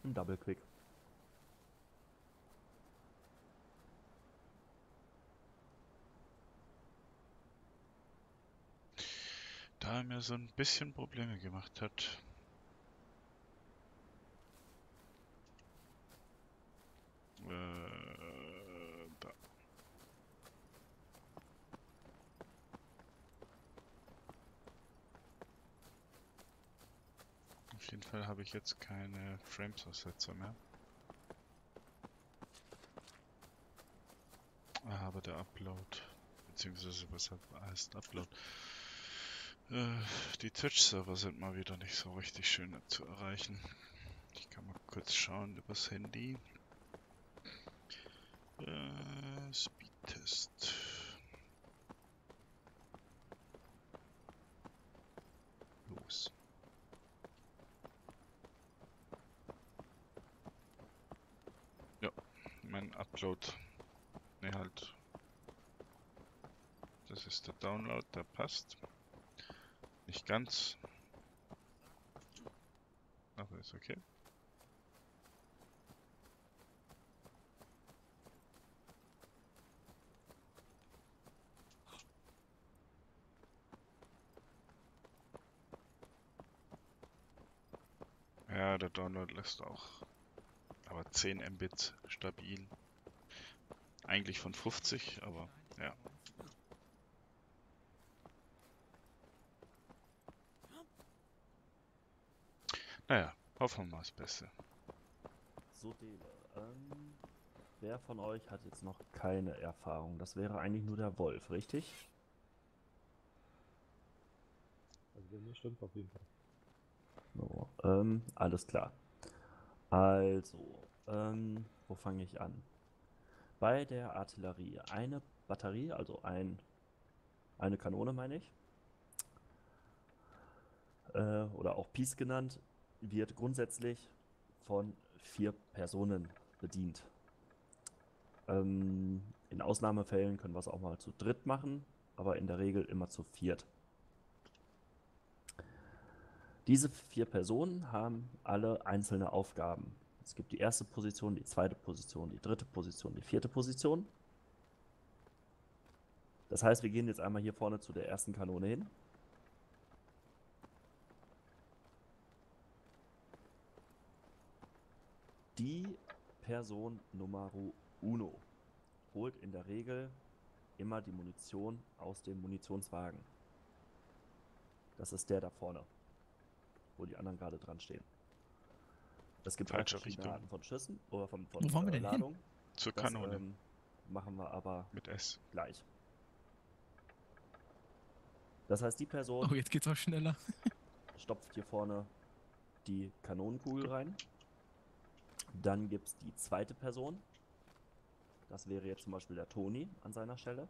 Ein Double-Click. Da er mir so ein bisschen Probleme gemacht hat. Da. Auf jeden Fall habe ich jetzt keine Frames-Aussetzer mehr. Aber der Upload, beziehungsweise was heißt Upload? Die Twitch-Server sind mal wieder nicht so richtig schön zu erreichen. Ich kann mal kurz schauen übers Handy. Speedtest. Los. Ja, mein Upload. Ne, halt. Das ist der Download, der passt. Nicht ganz. Aber ist okay. Ja, der Download lässt auch. Aber 10 Mbit stabil. Eigentlich von 50, aber ja. Naja, hoffen wir mal das Beste. So, Dele. Wer von euch hat jetzt noch keine Erfahrung? Das wäre eigentlich nur der Wolf, richtig? Also bei mir stimmt auf jeden Fall. So, alles klar. Also, wo fange ich an? Bei der Artillerie eine Batterie, also eine Kanone meine ich, oder auch Piece genannt, wird grundsätzlich von 4 Personen bedient. In Ausnahmefällen können wir es auch mal zu dritt machen, aber in der Regel immer zu viert. Diese 4 Personen haben alle einzelne Aufgaben. Es gibt die erste Position, die zweite Position, die dritte Position, die vierte Position. Das heißt, wir gehen jetzt einmal hier vorne zu der ersten Kanone hin. Die Person Nummer Uno holt in der Regel immer die Munition aus dem Munitionswagen. Das ist der da vorne, wo die anderen gerade dran stehen. Es gibt 3 Falsche verschiedene Richtung. Arten von Schüssen oder von Wo wollen wir denn hin? Ladung. Zur Das Kanone. machen wir aber Mit S. gleich. Das heißt, die Person Oh, jetzt geht's auch schneller. stopft hier vorne die Kanonenkugel Gut. rein. Dann gibt es die zweite Person. Das wäre jetzt zum Beispiel der Toni an seiner Stelle.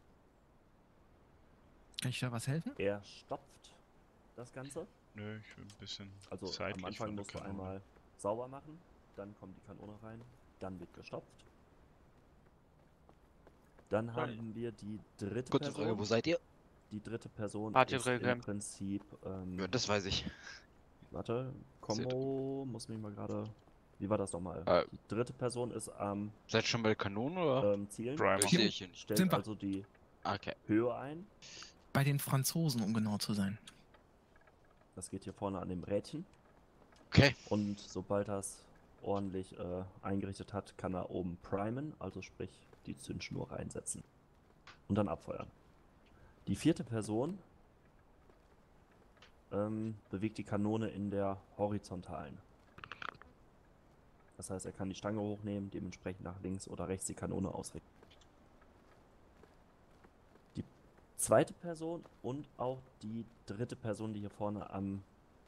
Kann ich da was helfen? Er stopft das Ganze. Nö, ich will ein bisschen Also am seitlich Anfang von der musst du Kanone. einmal sauber machen, dann kommt die Kanone rein, dann wird gestopft. Dann haben wir die dritte Kurze Person. Frage, wo seid ihr? Die dritte Person Party ist im Camp. Prinzip, Ja, das weiß ich. warte, Combo, muss mich mal gerade, wie war das nochmal? Die dritte Person ist am Seid schon bei Kanonen oder? Zielen, Primer. Das sehe ich hier nicht. stellt Sind wir. also die Okay. Höhe ein. Bei den Franzosen, um genau zu sein. Das geht hier vorne an dem Rädchen. Okay. Und sobald das ordentlich eingerichtet hat, kann er oben primen, also sprich die Zündschnur reinsetzen. Und dann abfeuern. Die vierte Person bewegt die Kanone in der horizontalen. Das heißt, er kann die Stange hochnehmen, dementsprechend nach links oder rechts die Kanone ausrichten. Die zweite Person und auch die dritte Person, die hier vorne am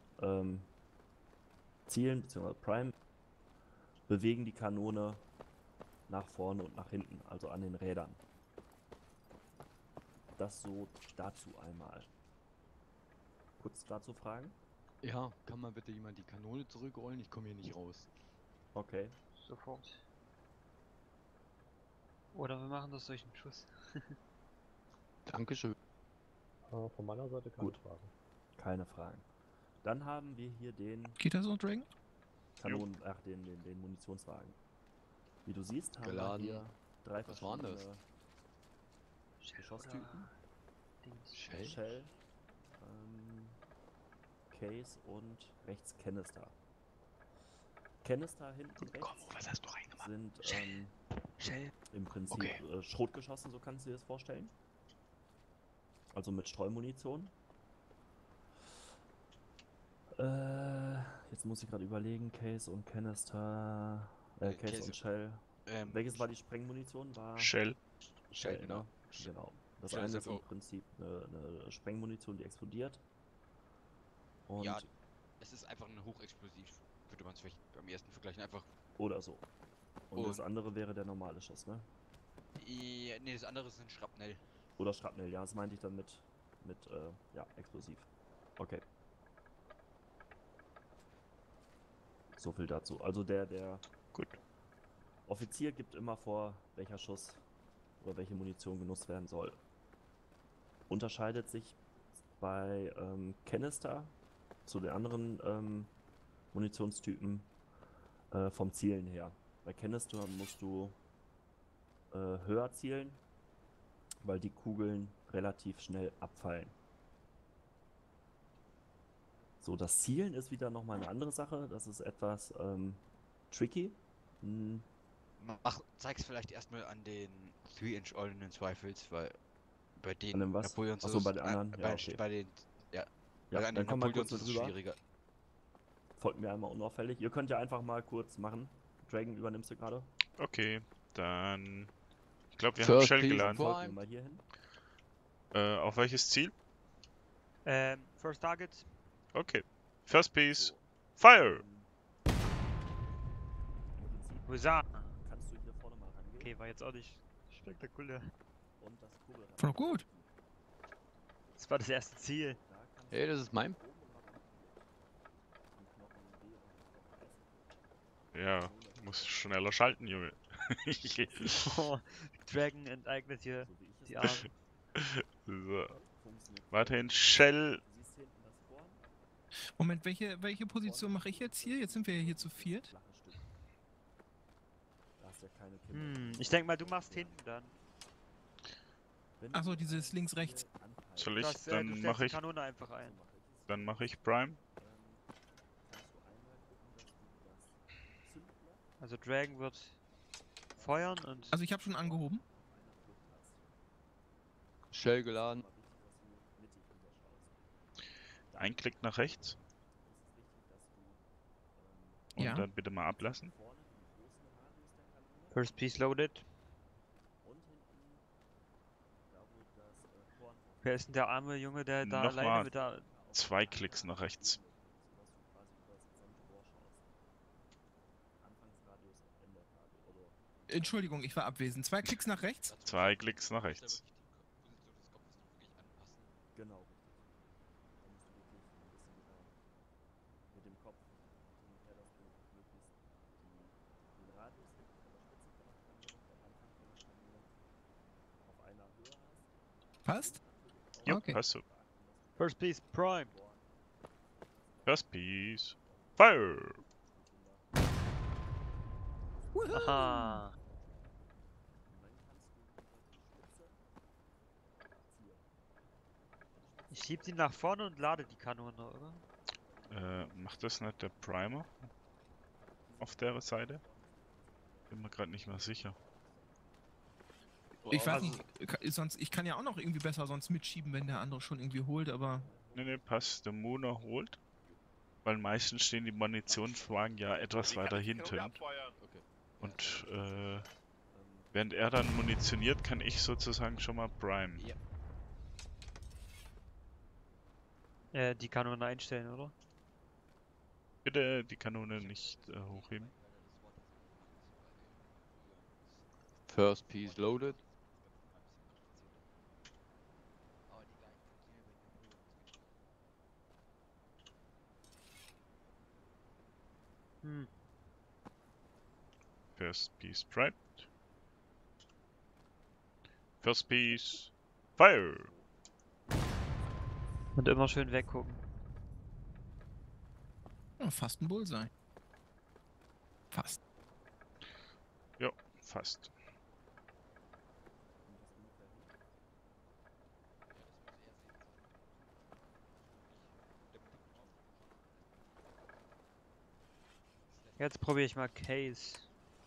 Zielen bzw. Prime, bewegen die Kanone nach vorne und nach hinten, also an den Rädern. Das so dazu einmal. Kurz dazu Fragen? Ja, kann mal bitte jemand die Kanone zurückrollen? Ich komme hier nicht raus. Okay. Sofort. Oder wir machen das durch einen Schuss. Dankeschön. Von meiner Seite keine Gut. Frage. Keine Fragen. Dann haben wir hier den Geht das so, Dragon? Kanonen, den Munitionswagen. Wie du siehst, haben Geladen. wir hier 3 Was waren das? verschiedene Geschosstypen. Shell? Shell, Case und rechts Canister. Canister hinten rechts Was hast du reingemacht? sind Shell. im Prinzip Okay. Schrotgeschosse, so kannst du dir das vorstellen. Also mit Streumunition. Jetzt muss ich gerade überlegen, Case und Canister, Case Case- und Shell. Welches war die Sprengmunition? War Shell. Shell, genau. ne? Genau. Das Shell eine ist ist im auch- Prinzip eine Sprengmunition, die explodiert. Und Ja, es ist einfach ein hochexplosiv. Könnte man es vielleicht beim ersten vergleichen. Einfach. oder so. Und das Und- andere wäre der normale Schuss, ne? Nee, das andere ist ein Schrapnell. Oder Schrapnell, ja, das meinte ich dann mit ja, explosiv. Okay. So viel dazu. Also der Gut. Offizier gibt immer vor, welcher Schuss oder welche Munition genutzt werden soll. Unterscheidet sich bei Canister zu den anderen Munitionstypen vom Zielen her. Bei Canister musst du höher zielen, weil die Kugeln relativ schnell abfallen. So, das Zielen ist wieder nochmal eine andere Sache. Das ist etwas tricky. Zeig's vielleicht erstmal an den 3-Inch Ordnance Rifles, weil bei den An dem was? Napoleons Achso, ist bei es- den anderen? Ja, bei, okay. bei den, ja, Ja, bei an dann den komm mal Napoleons kurz ist es drüber. schwieriger. Folgt mir einmal unauffällig. Ihr könnt ja einfach mal kurz machen. Dragon, übernimmst du gerade? Okay, dann. Ich glaube, wir haben First Shell piece geladen. Prime. Folgt mir mal hier hin. Auf welches Ziel? First Target. Okay. First Piece. So. Fire! Im Prinzip Husa. kannst du hier vorne mal rangehen Okay, war jetzt auch nicht spektakulär. und das Kugelrad. Voll gut. Das war das erste Ziel. Da kannst Hey, du das ist mein. oben und nach unten gehen. Den Knochen B und den Knochen S. Ja, muss schneller schalten, Junge. Oh, Dragon enteignet hier So wie ich es die Arme. So. funktioniert. Weiterhin Shell. Du siehst hinten das Korn. Moment, welche Position mache ich jetzt hier? Jetzt sind wir ja hier zu viert. Flache Stück. Da hast du ja keine Kimme. Ich denke mal, du machst hinten dann. Wenn du Ach so, die dieses Seite links-rechts. anpeilst, Soll ich? Du Dann stellst mache die ich. Kanone einfach ein. so mache ich es. Dann mache ich Prime. Kannst du einmal gucken, dass du das Zündblatt Also Dragon wird feuern und Also ich habe schon angehoben. auf einer Flucht hast. Shell geladen. Es ist aber wichtig, dass du mittig rüberschaust. Ein Klick nach rechts. Es ist wichtig, dass du Und Ja. dann bitte mal ablassen. vorne den großen Radius der Kanone First Piece loaded. und hinten, da wo das Korn Wer ist denn der arme Junge, der da Nochmal. alleine mit der... 2 Klicks nach rechts. sodass du quasi über das gesamte Rohr schaust. Anfangsradius, Endradius oder Entschuldigung, ich war abwesend. 2 Klicks nach rechts. 2 Klicks nach rechts. genau richtig. Da musst du wirklich ein bisschen mit dem Kopf ungefähr, dass du möglichst den Radius hinten von der Spitze von der Kanone, vom Anfang von der Kanone auf einer Höhe hast. Passt? Jo, Okay. hast du. First Piece Prime. First Piece. Fire! Aha. Und dann kannst du über die Spitze zielen. Ich schieb die nach vorne und lade die Kanone, oder? Macht das nicht der Primer? Auf der Seite? Bin mir gerade nicht mehr sicher. Ich weiß Also- nicht, sonst, ich kann ja auch noch irgendwie besser sonst mitschieben, wenn der andere schon irgendwie holt, aber Ne, passt. Der Mona holt. Weil meistens stehen die Munitionswagen ja etwas weiter hinten. Und während er dann munitioniert, kann ich sozusagen schon mal Prime. Ja. Die Kanone einstellen, oder? Bitte die Kanone nicht hochheben. First Piece loaded. Hm. First Piece Prime. First Piece Fire! Und immer schön weggucken. oh, fast ein Bullseye. Fast. Ja, fast. Jetzt probiere ich mal Case.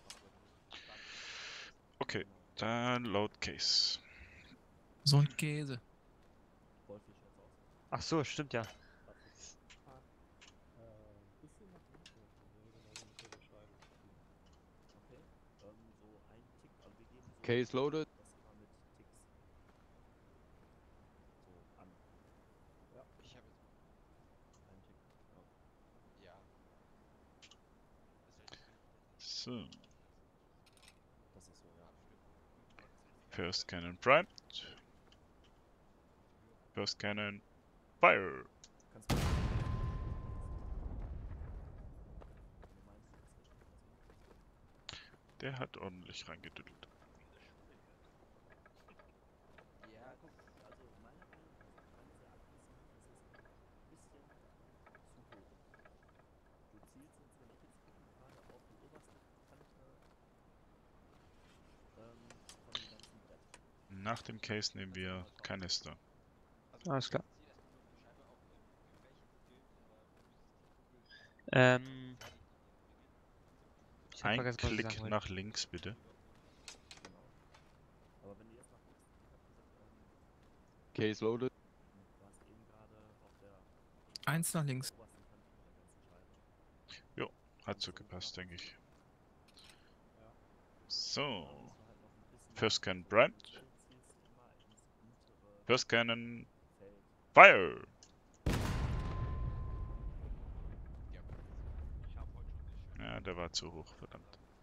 Okay, dann Load Case. So ein Käse. Wolf, wie schaut's aus? Ach so, stimmt ja. Bisschen nach links, ja, genau ungefähr beschreiben. Okay. So ein Tick, also wir geben so Case loaded. das immer mit Ticks. So an. Ich habe jetzt. Ein Tick. Ja. Ja. So, Das ist so, ja. First Cannon primed. First Cannon fire. Kannst du. Du meinst jetzt, Der hat ordentlich reingedüttelt. ja, guck, also meiner Meinung nach ist das sehr aggressiv, das ist ein bisschen zu hoch. Du zielst jetzt, wenn ich jetzt gucke, gerade auf die oberste Kante von dem ganzen Brett. Nach dem Case nehmen wir Kanister. Alles klar. Ich hab Ein vergessen, was ich Klick sagen wollte. nach links bitte. Genau. Aber wenn du jetzt nach links, ich hab gesagt, Case loaded. du warst eben gerade auf der Eins nach links. obersten Kante von der ganzen Scheibe. Jo, hat so gepasst, denke ich. So, Da musst du halt noch ein bisschen First Cannon du primed. zielst immer ins untere First Cannon Feld. fire. Ja, der war zu hoch, verdammt.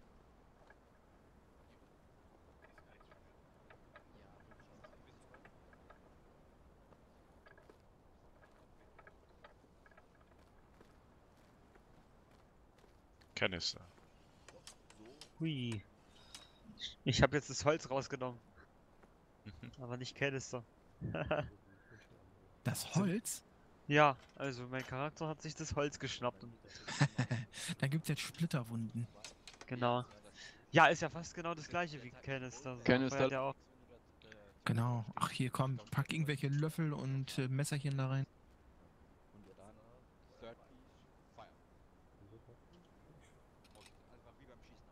Kanister. Hui. Ich habe jetzt das Holz rausgenommen. Aber nicht Canister. Das Holz? Ja, also mein Charakter hat sich das Holz geschnappt. Und Da gibt's jetzt Splitterwunden. genau. Ja, ist ja fast genau das gleiche wie Canister. Canister. Feuert ja auch. Genau. Ach, hier komm, pack irgendwelche Löffel und Messerchen da rein. Und jetzt Third piece, fire. Einfach wie beim Schießen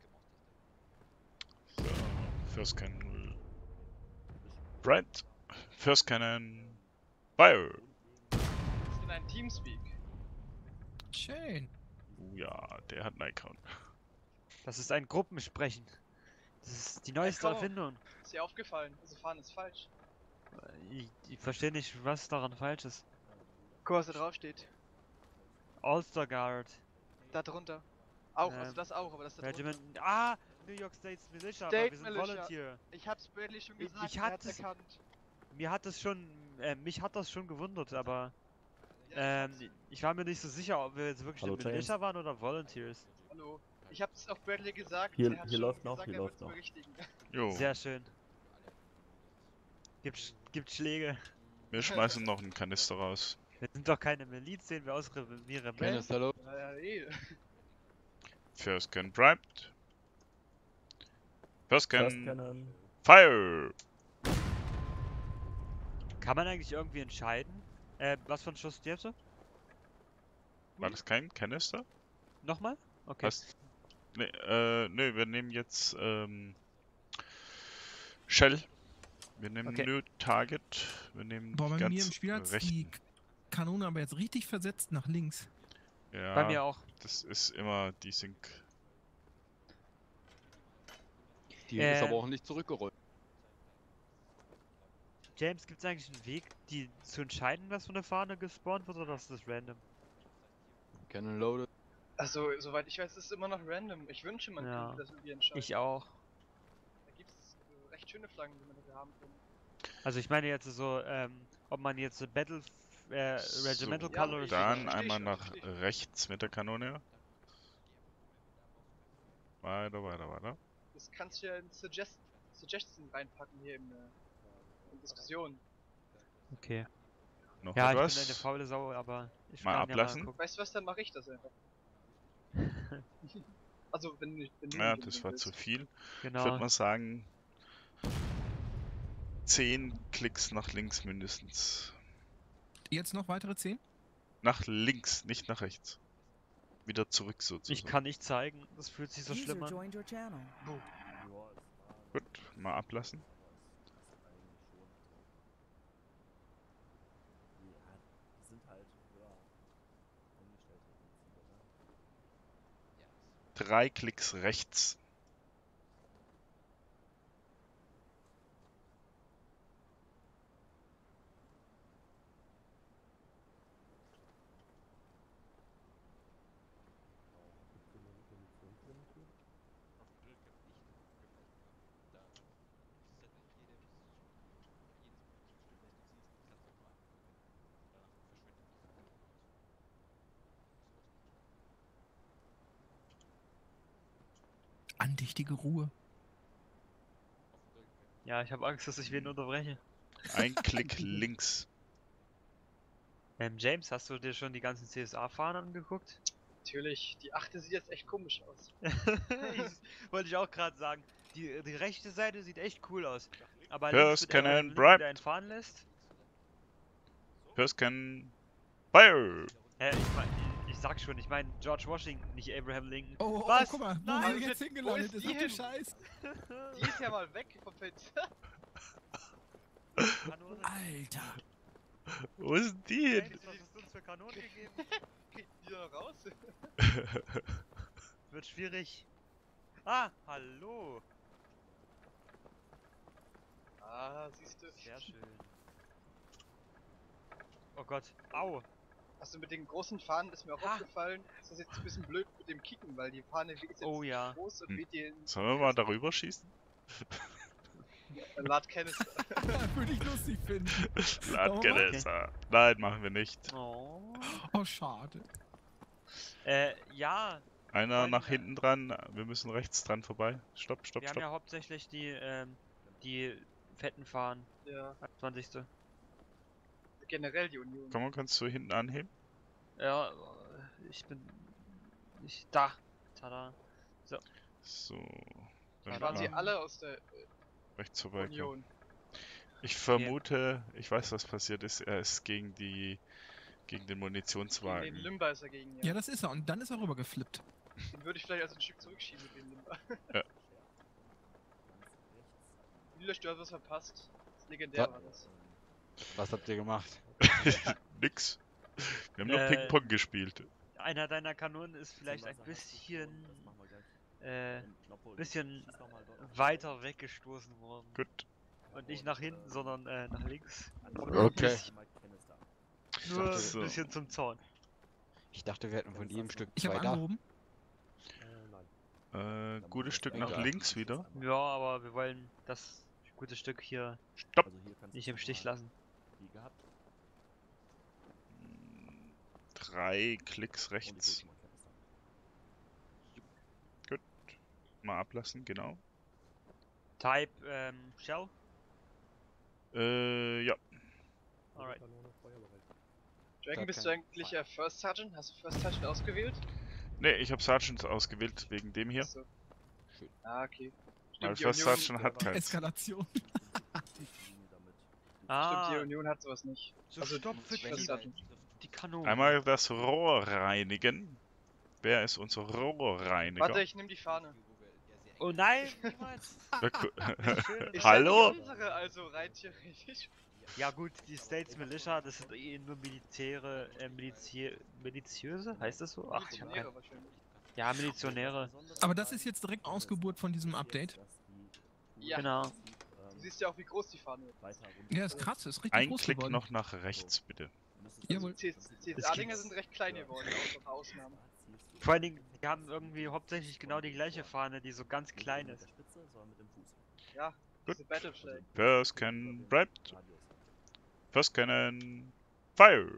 auf linke Maustaste. So, First Cannon primed. First Cannon fire. Das ist ein Teamspeak. Schön. Ja, der hat Nikon. Das ist ein Gruppensprechen. Das ist die neueste komm. Erfindung. Ist dir aufgefallen? Also fahren ist falsch. Ich verstehe nicht, was daran falsch ist. Guck, was da drauf steht. Ulster Guard. Da drunter. Auch, also das auch, aber das da drunter. Regiment. Ah! New York State's Militia, aber State wir sind Militia. Volunteer. Ich hab's Bradley schon Ich- gesagt, ich er hatte hat's es- erkannt. Mir hat das schon. Mich hat das schon gewundert, aber. Ja, ich hab's. Ich war mir nicht so sicher, ob wir jetzt wirklich Hallo, eine Militia James. waren oder Volunteers. Hallo. Ich hab's auch Bradley gesagt, Hier- er hat hier schon läuft noch, gesagt, hier er läuft wird's noch. berichtigen. Jo, Sehr schön. Gibt Schläge. wir schmeißen noch einen Kanister raus. Wir sind doch keine Miliz, sehen wir aus wie Rebellen. Canister loaded. First Cannon primed. First First Cannon Cannon. fire. Kann man eigentlich irgendwie entscheiden? Was für ein Schuss jetzt? War das kein Kanister? Nochmal? Okay. Was? Nee, nee, wir nehmen jetzt Shell. Wir nehmen Okay. New Target. Wir nehmen Boah, die bei mir ganz im Spiel hat's die rechten. Kanone aber jetzt richtig versetzt nach links. Ja, Bei mir auch. das ist immer Desync. Die ist aber auch nicht zurückgerollt. James, gibt es eigentlich einen Weg, die zu entscheiden, was für eine Fahne gespawnt wird, oder ist das random? Cannon loaded. Also, soweit ich weiß, ist es immer noch random. Ich wünsche, man Ja. könnte das irgendwie entscheiden. Ich auch. Da gibt's recht schöne Flaggen, die man dafür haben kann. Also ich meine jetzt so, ob man jetzt Battle Regimental So, Ja, Colors. dann versteh einmal schon, nach versteh schon. rechts mit der Kanone. Weiter. Das kannst du ja in Suggestion reinpacken hier in Diskussion. Okay. Noch Ja, etwas? ich bin eine faule Sau, aber ich Mal kann ja ablassen? gucken. Weißt du was, dann mache ich das einfach. Also, wenn du Ja, nicht das war willst. zu viel. Ich würde Genau. mal sagen, 10 Klicks nach links mindestens. Jetzt noch weitere 10? Nach links, nicht nach rechts. Wieder zurück Ich sozusagen. kann nicht zeigen, das fühlt sich so User schlimm an. joined your channel. Ja, es war. Gut, mal ablassen. Aber es ist eigentlich schon. Die sind halt höher eingestellte Ziele, ne? 3 Klicks rechts. Gibt's hier eine Munitionslimite? Andächtige Ruhe. Ja, ich habe Angst, dass ich wen unterbreche. Ein Klick links. James, hast du dir schon die ganzen CSA-Fahnen angeguckt? Natürlich, die 8. sieht jetzt echt komisch aus. Wollte ich auch gerade sagen. Die rechte Seite sieht echt cool aus. Aber First links, wenn Cannon, links Bribe. wieder einen fahren lässt. First can fire. Ich sag schon, ich meine George Washington, nicht Abraham Lincoln. Oh, Was? guck mal, wo Nein, wir jetzt hingelandet wo ist ist. die Ach du hin? Scheiß. Die ist ja mal weg vom Fenster. Kanone. Alter. Wo ist denn die hin? James, was hast du uns für Kanonen gegeben? Kriegt die da raus? Wird schwierig. Ah, hallo. Ah, siehst du. Sehr schön. Oh Gott, au. Hast du mit den großen Fahnen, ist mir auch Ah. aufgefallen, ist das jetzt ein bisschen blöd mit dem Kicken, weil die Fahne ist jetzt Oh ja. groß und Hm. weht dir in Sollen wir mal darüber schießen? Lad Canister. Würde ich lustig finden. Ladgeräte. Nein, machen wir nicht. Oh. Oh, schade. Ja, Einer Freunde. nach hinten dran. Wir müssen rechts dran vorbei. Stopp, stopp, wir haben stopp. ja hauptsächlich die fetten Fahren. Ja, 20. generell die Union. Komm mal, kannst du hinten anheben? Ja, ich bin nicht da. Tada. So. Da Dann waren sie mal alle aus der rechts vorbei. Union. Ich vermute, ich weiß, was passiert ist. Er ist gegen den Gegen den Munitionswagen. Limber ist er gegen, Ja, das ist er. Und dann ist er rübergeflippt. Den würde ich vielleicht also ein Stück zurückschieben mit dem Limber. Ja. Niederlösch, du hast was verpasst. Das legendär Was? war das. Was habt ihr gemacht? Nix. Wir haben nur Äh, Ping-Pong gespielt. Einer deiner Kanonen ist vielleicht ein bisschen bisschen weiter weggestoßen worden. Gut. Und nicht nach hinten, sondern nach links. Okay. Nur So. ein bisschen zum Zaun. Ich dachte, wir hätten von jedem Stück Ich habe zwei da. angehoben. Nein. Gutes Stück nach Egal. links wieder. Ja, aber wir wollen das gute Stück hier Stopp. nicht im Stich lassen. 3 Klicks rechts. Mal ablassen, genau. Type Shell. Ja. Alright. Kanone feuerbereit. Dragon, Da bist kann- du eigentlich First Sergeant? Hast du First Sergeant ausgewählt? Ne, ich habe Sergeant ausgewählt wegen dem hier. Achso. Schön. Ah, okay. Weil die First Union- Sergeant hat keins. Eskalation. Ah, Stimmt, die Union hat sowas nicht. so Also, stopft First die, Sergeant. die Kanone. Einmal das Rohr reinigen. Wer ist unser Rohrreiniger? Warte, ich nehme die Fahne. Oh nein, niemals. Schön. Ich Hallo? nehme unsere, also rein theoretisch. Ja gut, die States Militia, das sind eh nur Militäre, miliziöse, heißt das so? Ach, ich hab Milizionäre kein... wahrscheinlich. Ja, Milizionäre. Aber das ist jetzt direkt Ausgeburt von diesem Update. Ja. Genau. Du siehst ja auch, wie groß die Fahne ist. Ja, ist krass. Ist richtig Ein groß Klick geworden. noch nach rechts, bitte. Jawohl. CSA-Dinger sind recht klein geworden, außer ein paar Ausnahmen. Vor allen Dingen, die haben irgendwie hauptsächlich genau die gleiche Fahne, die so ganz klein ist. Ja, Gut. diese Battle Flag. First can bribed. First cannon fire.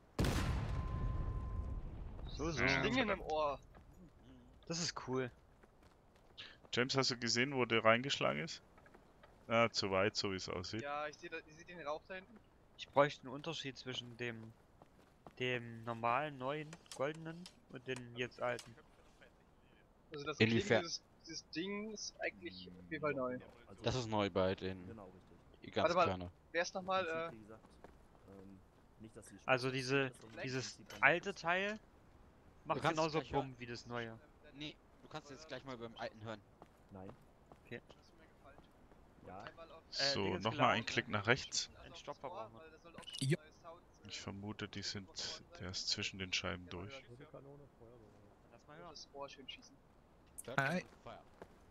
So, so. Ja. Dinge im Ohr. Das ist cool. James, hast du gesehen, wo der reingeschlagen ist? Ah, zu weit, so wie es aussieht. Ja, ich sehe den Rauch da hinten. Ich bräuchte einen Unterschied zwischen dem normalen, neuen, goldenen und den jetzt alten. Also das Inwiefern? dieses Ding ist eigentlich auf jeden Fall neu. Also, Das ist neu bei den genau, richtig. ganz Warte mal. kleinen. Wer ist Im nochmal, Prinzip, wie gesagt, nicht, dass die Also Spiele- diese, das ist dieses im Prinzip alte Teil macht kannst genauso gleich hören. Bumm wie das neue. Nee, du kannst jetzt gleich mal beim alten hören. Nein. Okay. Ja. So, Dingens nochmal einen geladen. Klick nach rechts. Ein Stopper brauchen wir. Ja. Ich vermute, der ist zwischen den Scheiben durch. Rote Kanone, Feuerwehr. Lass mal hören. Das Rohr schön schießen. Hi. Feuer.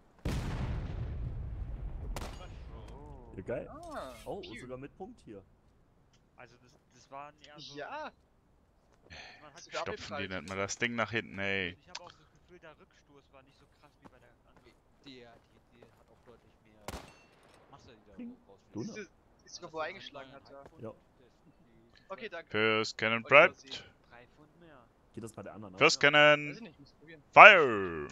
Ja, geil. Ah, Oh, Pew. und sogar mit Punkt hier. Also das waren eher so... Ja, Man hat Sogar Stopfen die nennt man das Ding nach hinten, ey. Ich habe auch das Gefühl, der Rückstoß war nicht so krass wie bei der anderen. Die hat auch deutlich mehr Masse, die da Ping. rausfliegt. Dunner. ist sogar wo er eingeschlagen hat, ja. Ja. Okay, danke. First Cannon Wollte ich mal prepped. sehen. 3 Pfund mehr. Geht das bei der anderen First auch? Weiß Cannon ich nicht, muss probieren. fire.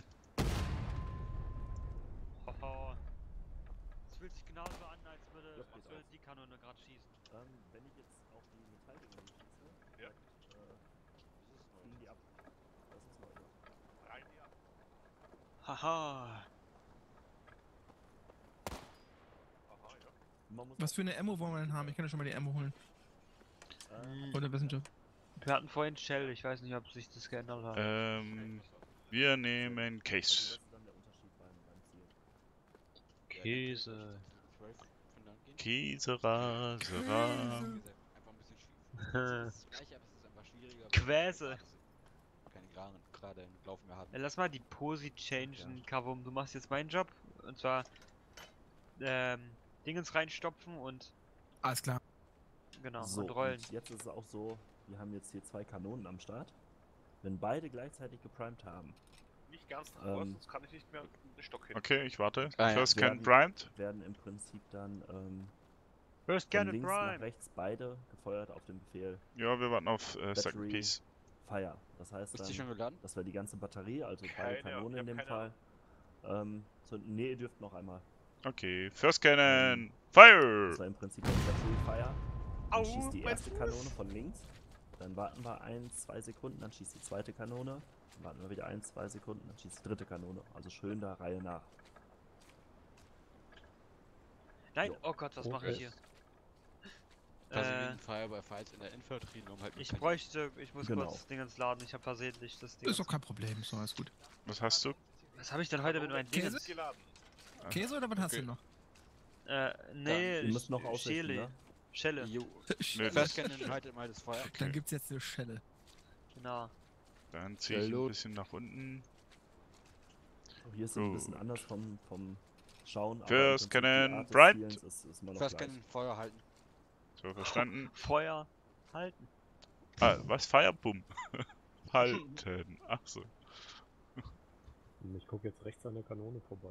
Hoho. Es fühlt sich genauso an, als würde, Ja, geht auch. die Kanone gerade schießen. Wenn ich jetzt auf die Metalldinger schieße, Ja. fliegen die ab. Das ist neu. Haha. Man muss Was für eine Ammo wollen wir denn haben? Ich kann ja schon mal die Ammo holen. Oder wessen Job? Wir hatten vorhin Shell, ich weiß nicht, ob sich das geändert hat. Wir nehmen Also Case. das ist dann der Unterschied beim Ziel. Käse. Käse, Rasera. Einfach ein bisschen schwierig. Das ist das gleiche, aber es ist einfach schwieriger. Quäse. Keine gerade im Lauf mehr haben. Lass mal die Posi changen, Kavum. Du machst jetzt meinen Job. Und zwar Dingens reinstopfen und Alles klar. genau, So, und rollen. und jetzt ist es auch so, wir haben jetzt hier 2 Kanonen am Start. Wenn beide gleichzeitig geprimed haben, Nicht ganz nach Ähm, sonst kann ich nicht mehr den Stock hin. Okay, ich warte. Ah, ja. First Werden Cannon die- primed. werden im Prinzip dann First von Cannon links nach Prime! rechts beide gefeuert auf den Befehl Ja, wir warten auf Second Battery. Piece. Fire. Das heißt Ist die schon dann, geladen? dass wir die ganze Batterie, also beide Keine, Kanonen ich in dem hab Fall, keine zünden. Nee, ihr dürft noch einmal. Okay, First Cannon Das fire. war im Prinzip das Battery Fire. Dann Au, schießt die mein erste Fuß. Kanone von links. Dann warten wir 1-2 Sekunden, dann schießt die zweite Kanone. Dann warten wir wieder 1-2 Sekunden, dann schießt die dritte Kanone. Also schön da Reihe nach. Nein, Jo. oh Gott, was mache ich hier? Quasi wie ein Fire by Fights in der Infanterie, nur halt mit Ich Kanonen. bräuchte, ich muss Genau. kurz das Ding ins Laden, ich habe versehentlich das Ding. Ist doch kein Problem, ist doch alles gut. Was hast du? Was habe ich denn heute mit meinen Käse? Dingens? Geladen. Käse oder was hast du Okay. noch? Nee, Ihr müsst noch ausrichten, Schäle. ne? Schelle, Nö, First Cannon haltet mal das Feuer. Dann gibt's jetzt eine Schelle. genau. Dann ziehe ich ein Reload. bisschen nach unten. Hier ist es ein bisschen Gut. anders vom Schauen. aber First im Prinzip die Cannon Art des bright. Zielens ist immer noch First gleich. Cannon Feuer halten. So, verstanden. Feuer halten. Ah, was? Fireboom. Halten. Ach so. Ich gucke jetzt rechts an der Kanone vorbei.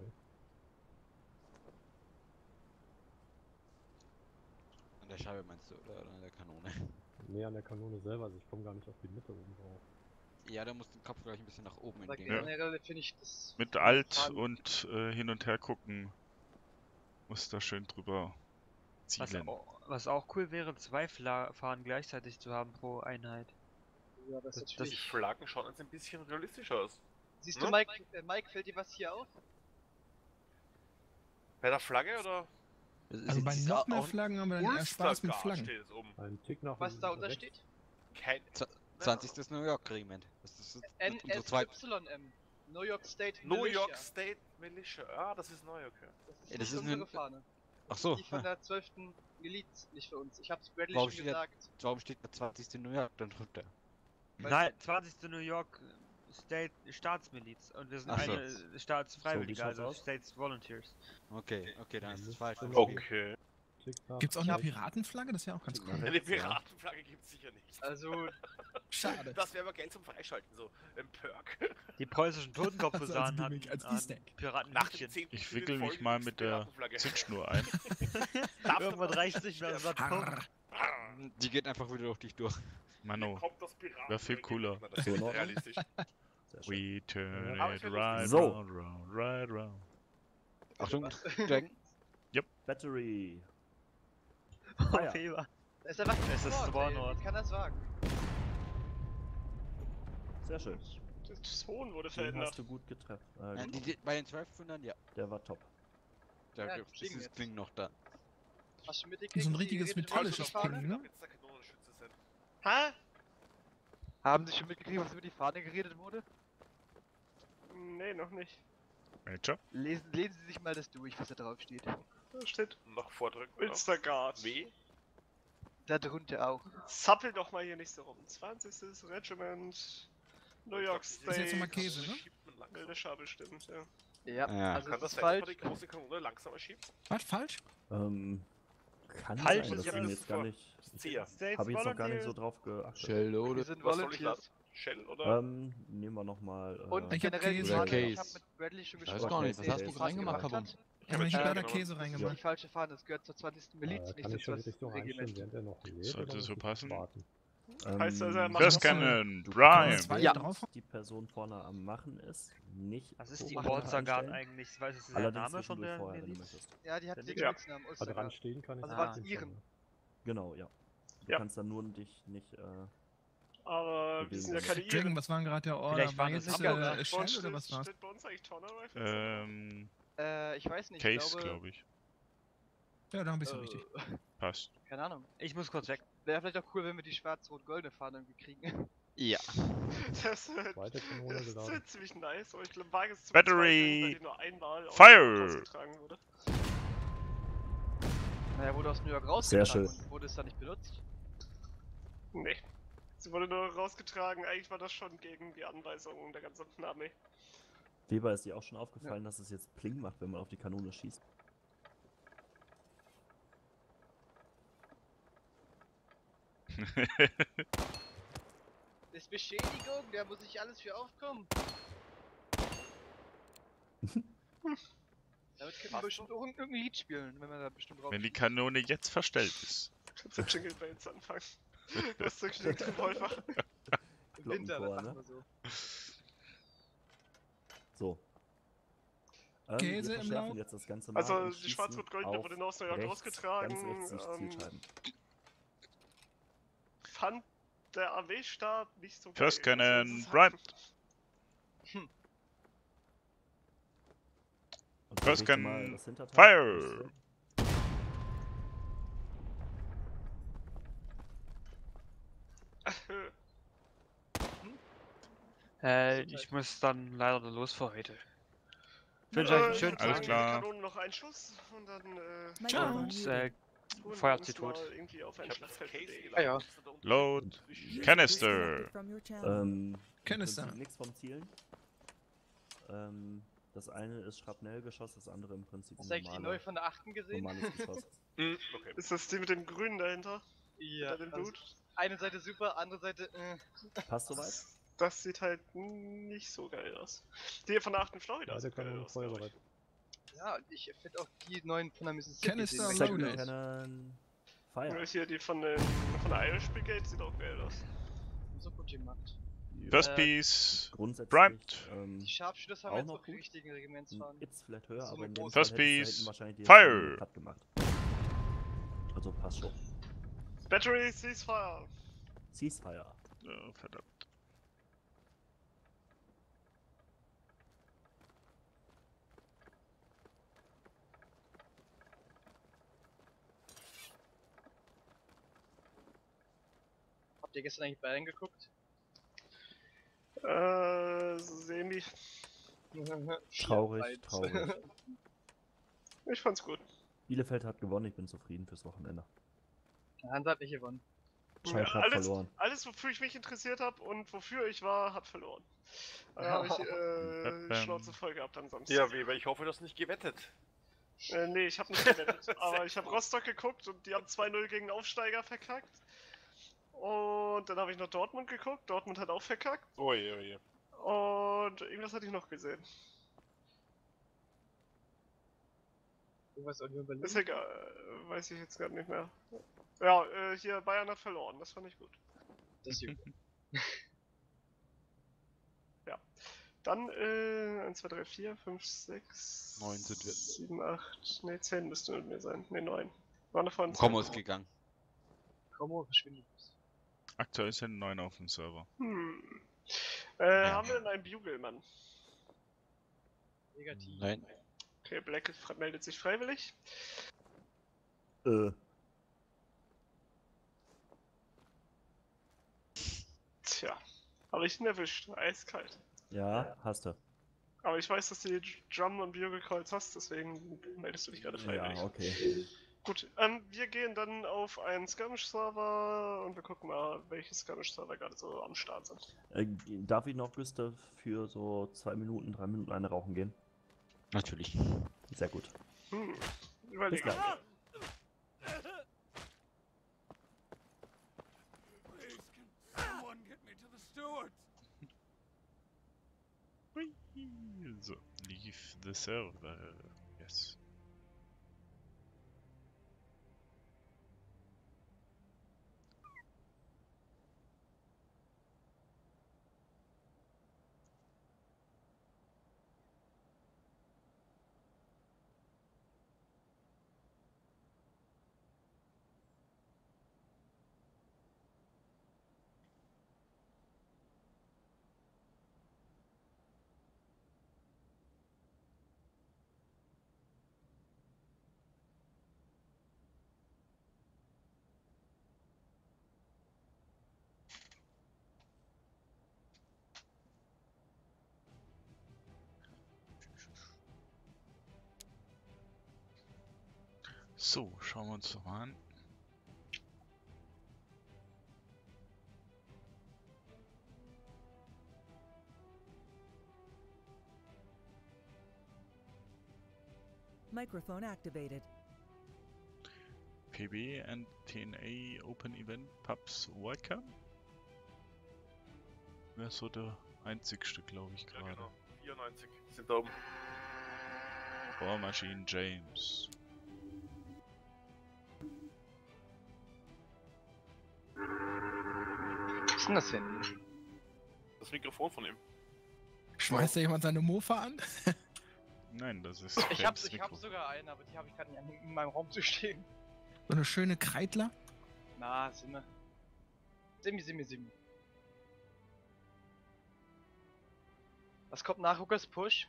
An der Scheibe meinst du, oder an der Kanone? Nee, an der Kanone selber, also ich komme gar nicht auf die Mitte oben drauf. Ja, da musst du den Kopf gleich ein bisschen nach oben Da entgegen. generell finde ich das. Mit Alt und hin und her gucken. Muss da schön drüber zielen. Was auch cool wäre, 2 Fahnen gleichzeitig zu haben pro Einheit. Ja, das ist das- Die natürlich. Flaggen schauen jetzt ein bisschen realistischer aus. Siehst du, Hm? Mike, fällt dir was hier auf? Bei der Flagge oder? Also bei noch mehr Flaggen haben wir dann eher Spaß mit Ulster Flaggen. steht es oben. Ein Tick nach Was da rechts. untersteht? Kein. 20. New York Regiment. Das ist unsere zweite. NSYM. New York State New Militia. York State Militia. Ah, das ist neu, okay. Das ist, Ja, das nicht ist unsere eine- Fahne. Ach so. Die von der 12. Miliz, nicht für uns. Ich hab's Bradley Warum schon steht da- gesagt. Warum steht da 20. New York dann drunter? Nein, 20. New York State Staatsmiliz und wir sind Ach so. eine Staatsfreiwillige, So, wie schaut's also aus? States Volunteers. Okay, dann ist es falsch. Okay. Tick nach Gibt's auch eine hab- Piratenflagge? Das wäre auch ganz cool. Eine Piratenflagge gibt's sicher nicht. Also, Schade. Das wäre aber Geld zum Freischalten, so ein Perk. Die preußischen Totenkopfhusanen Also Gimmick als hatten Easter Egg. Piraten Nach dem 10. Ich Spiel wickel in mich Folge mal gibt's mit der Piratenflagge. Zündschnur ein. Darf Irgendwann man- reicht nicht mehr, das war Harr. Die geht einfach wieder durch dich durch. Mano, Kommt das Piraten- wär viel cooler. Das So in ist Ordnung? realistisch. Sehr schön. we turn Aber it ich will right So. round, round, right round. Achtung, Dragon. Battery. Oh, Feuer. Fehler. da ist einfach Es ist Wort, ey. Spawnort. Wie kann das wagen? Sehr schön. Ton wurde Den verändert. hast du gut getroffen. Bei den 1200, ja. Der war top. Da Ja, ist Klingen das jetzt. Kling noch da. Hast du mitgekriegt? So ein dass die richtiges geredet wurden metallisches über die Fahne? Ping, ne? Jetzt der Kanonenschütze sind. Hä? Haben Sie schon mitgekriegt, was über die Fahne geredet wurde? Nee, noch nicht. Major? Lesen Sie sich mal das durch, was da drauf steht. Da steht Noch vordrücken. Ulster Guard. W. Da drunter auch. Zappel doch mal hier nicht so rum. 20. Regiment. New York ist jetzt nochmal State. Käse, ne? Wildescher bestimmt, ja. Ja, Ja. also Kann das das ist sein, dass man falsch. die große Kanone langsamer schiebt? Was, falsch? Kann Falsch sein, ist das ja bin das jetzt gar vor- nicht. Zieher. States Habe ich jetzt noch gar nicht so Volunteers. drauf geachtet. Shell Wir loaded. sind Was soll ich Volunteers. laden? Shell oder? Nehmen wir nochmal. Und Ich hab generell die Käse. Fahne, Case. ich habe mit Bradley schon Ich weiß gesprochen. gar nicht, was der hast du die Fahne reingemacht, gemacht Kabum? hat. Ja, aber ich hab Ja, leider genau. Käse Das ist reingemacht. die falsche Fahne, das gehört zur 20. Miliz, nicht Kann zum ich schon die 20. Richtung einstellen, Regiment. während er noch lebt? Sollte oder muss so ich passen. warten? Heißt also, er macht First noch- Cannon, Du Prime! kannst, Zwei wenn drauf. die Person vorne am Machen ist, nicht. Was ist so die machen Ulster Guard einstellen. eigentlich? Ich weiß, ist das der Allerdings Name von zwischendurch der vorher, wenn du Miliz? möchtest. Ja, die hat den Ja. Spitznamen Also dran Ulster. stehen kann ich Also auch waren es nicht, Iren. aber- Genau, ja. Du Ja. kannst dann nur dich nicht. Aber wir sind ja keine Dragon, Iren. was war denn gerade der Order? Vielleicht War waren jetzt es Hamburger. Bei Shell uns oder was war's? steht bei uns eigentlich Tonner Rifles? Ich weiß nicht, Case, ich glaube, glaube ich. Ja, da bist du richtig. Passt. keine Ahnung. Ich muss kurz weg. Wäre vielleicht auch cool, wenn wir die schwarz-rot-goldene Fahne irgendwie kriegen. Ja. Das Zweite Kanone das geladen. wird ziemlich nice, aber ich glaube, wage es zu Battery. bezweifeln, weil die nur einmal Fire. ausgetragen wurde. Naja, wurde aus New York Sehr rausgetragen schön. und wurde es dann nicht benutzt. Nee. Sie wurde nur rausgetragen, eigentlich war das schon gegen die Anweisungen der gesamten Armee. Weber, ist dir auch schon aufgefallen, dass es jetzt Pling macht, wenn man auf die Kanone schießt? Das ist Beschädigung, da muss ich alles für aufkommen. Damit könnte man bestimmt auch irgendein Lied spielen, wenn man da bestimmt drauf Wenn die Kanone jetzt verstellt ist. Kannst du Jingle Bells anfangen. Das ist wirklich ein Revolver. im Winter, das Glockenchor, machen ne? wir so. So. Käse wir im verschärfen Lauf? jetzt das Ganze mal Also und die schießen schwarz-rot-goldene auf wurde aus New York rechts, rausgetragen. Ganz rechts sich Zielscheiben. Fand der AW-Stab nicht so First geil. Cannon, muss ich Prime! sagen. Und First bewegt mal Gun, das Hinterteil. Fire! Ich muss dann leider los für heute. Ich wünsche Äh, euch einen schönen Alles Tag. klar. Kanonen noch ein Schuss und dann Ciao. Und tun wir Feuert uns sie tot. mal irgendwie auf ein Ich hab das Schlachtfeld Case bewegen. geladen. ja. Das ist da unten. Load, Canister! Canister. Nichts vom Zielen. Das eine ist Schrapnellgeschoss, das andere im Prinzip Hast du eigentlich die neu von der 8. gesehen? normales Geschoss. Okay. Ist das die mit dem Grünen dahinter? Ja, Hinter dem also Blut? eine Seite super, andere Seite Passt soweit? Das sieht halt nicht so geil aus. Die hier von der 8. Florida Beide sieht geil Kanonen aus. glaub feuerbereit. Ja, und ich finde auch die neuen von der Mississippi Canister sehen loaded. echt gut aus. Cannon. ich. Fire. Nur hier die von der Irish Brigade sieht auch geil aus. So gut gemacht. First Piece, Grundsätzlich. Primed. Die Scharfschützer Auch haben jetzt noch auch die gut. richtigen Regimentsfahren. Gibt's vielleicht höher, So aber in dem groß. Fall First hättest du da Piece. hinten wahrscheinlich die Fire. Hälfte platt gemacht. Also passt schon. Battery Ceasefire! Ceasefire. Oh, verdammt. Habt ihr gestern eigentlich Bayern geguckt? Semi. Traurig, 4-1. traurig. Ich fand's gut. Bielefeld hat gewonnen, ich bin zufrieden fürs Wochenende. Hansa hat nicht gewonnen. Schalke hat verloren. Alles, wofür ich mich interessiert habe und wofür ich war, hat verloren. Da habe ich Schnauze voll gehabt am Samstag. Ja, Weber, ich hoffe, du hast nicht gewettet. Nee, ich habe nicht gewettet. Aber ich habe Rostock geguckt und die haben 2-0 gegen den Aufsteiger verkackt. Und dann habe ich noch Dortmund geguckt. Dortmund hat auch verkackt. Oje, oje. Und irgendwas hatte ich noch gesehen. Irgendwas Union Berlin. Ist egal, weiß ich jetzt gerade nicht mehr. Ja, hier Bayern hat verloren, das fand ich gut. Das ist gut. Dann 1, 2, 3, 4, 5, 6, 9 sind wir. 7, 8, ne 10 müsste mit mir sein. Ne 9. War eine von Komm ausgegangen. Komm, verschwindet. Aktuell sind 9 auf dem Server. Haben wir denn einen Bugle-Mann? Negativ. Nein. Okay, Black meldet sich freiwillig. Tja, habe ich ihn erwischt. Eiskalt. Ja, hast du. Aber ich weiß, dass du die Drum und Bugle Calls hast, deswegen meldest du dich gerade freiwillig. Ja, okay. Gut, wir gehen dann auf einen Skirmish-Server und wir gucken mal, welche Skirmish-Server gerade so am Start sind. Darf ich noch Gustav für so 2 Minuten, 3 Minuten eine rauchen gehen? Natürlich. Sehr gut. Bis Überlege. gleich. So, leave the server. Yes. So, schauen wir uns doch mal an. Microphone activated. PB and TNA Open Event Pubs Welcome. Wäre so der einzigste, glaube ich, Ja, gerade. genau. 94 sind da oben. War Machine James. Was ist denn das denn? Das Mikrofon von ihm. Schmeißt da jemand seine Mofa an? Nein, das ist Ich hab Mikro. sogar einen, aber die habe ich gerade nicht in meinem Raum zu stehen. So eine schöne Kreidler? Na, Simme. Simi. Was kommt nach Hookers Push?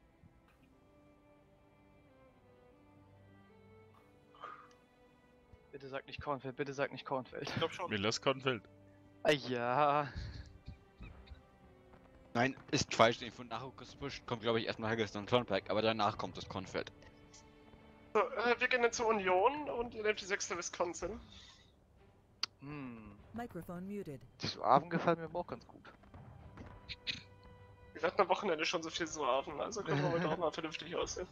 Bitte sag nicht Kornfeld, bitte sag nicht Kornfeld. Ich glaub schon. Millers Kornfeld. Ah ja. Nein, ist falsch. Von nach Push kommt, glaube ich, erstmal Hagelstone Thornberg, aber danach kommt das Kornfeld. So, wir gehen jetzt zur Union und ihr nehmt die 6. Wisconsin. Microphone muted. Die Suaven gefallen mir aber auch ganz gut. Wir hatten am Wochenende schon so viel Suaven, also können wir heute auch mal vernünftig aussehen.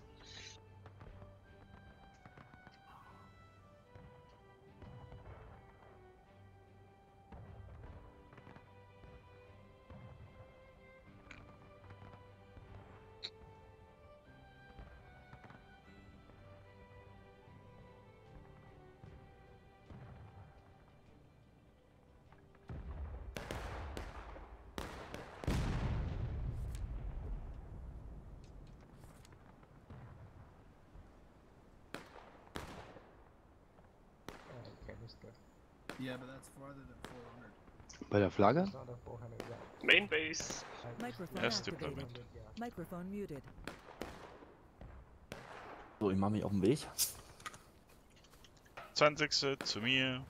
Yeah, but that's farther than 400. Bei der Flagge? Main Base. Microphone Erst activated. Deployment. Microphone muted. So, ich mache mich auf den Weg. 20. zu mir.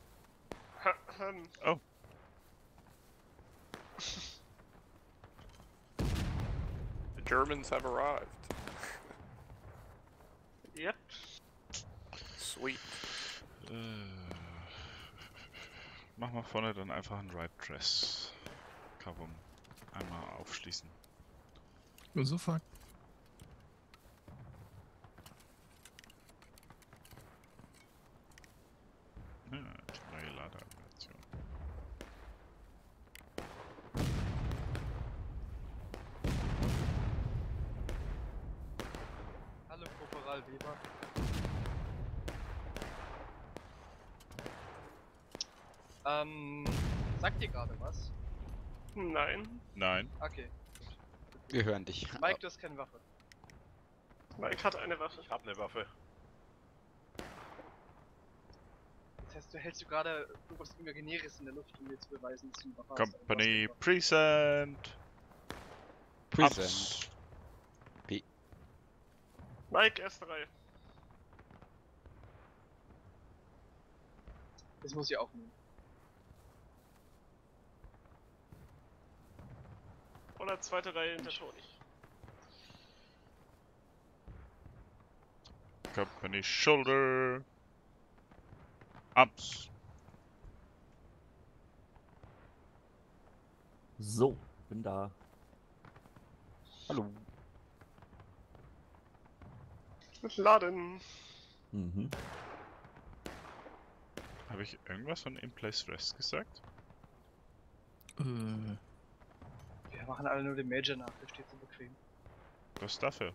Oh. The Germans have arrived. Yep. Sweet. Mach mal vorne dann einfach ein Right Dress. Kabum. Einmal aufschließen. Ja, sofort. Ja, die neue Ladeanimation. Hallo Korporal Weber. Sagt ihr gerade was? Nein. Nein. Okay. Wir hören dich. Mike, du hast keine Waffe. Mike hat eine Waffe. Ich hab eine Waffe. Das heißt, du hältst du gerade irgendwas Imaginäres in der Luft, um mir zu beweisen, dass du überfasst. Company Present. Present. Mike, erste Reihe. Das muss ich aufnehmen. Oder zweite Reihe hinter Toni. Company Shoulder. Arms. So, bin da. Hallo. Mit Laden. Mhm. Habe ich irgendwas von In Place Rest gesagt? Wir machen alle nur den Major nach, der steht so bequem. Was dafür?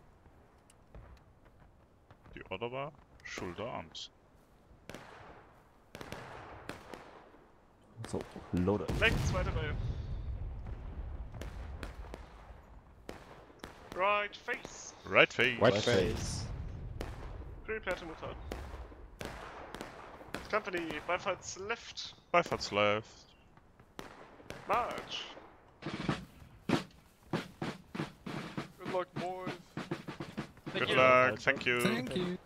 Die Order war Shoulder Arms. So, loader. Weg, zweite Reihe. Right face. Right face. White face. Prepare to move out. Company, Beifalls left. Beifahrts left. March. Good luck, boys. Good luck. Thank you. Thank you.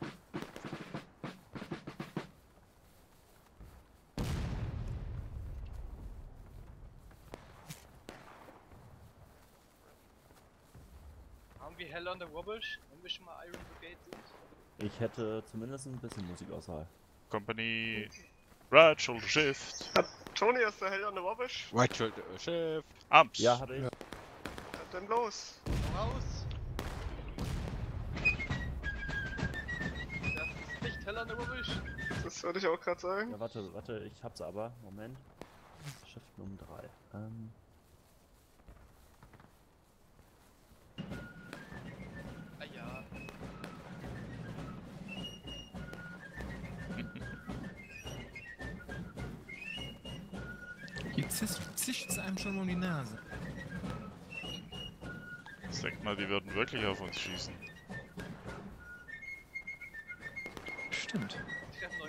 Haben wir Hell on the Wobbush, wenn wir schon mal Iron Brigade sind? Ich hätte zumindest ein bisschen Musikauswahl. Company Right Shoulder Shift. Hat Tony erst der Hell on the Wobbush? Right Shoulder Shift. Arms. Ja, hatte ich. Was denn los? Raus! Das ist nicht Hell on the Wobbush. Das wollte ich auch gerade sagen. Ja, warte, ich hab's aber. Moment. Shift Nummer 3. Ah ja. Hier zischt es einem schon um die Nase. Ich denke mal, die würden wirklich auf uns schießen. Stimmt. Ich treffe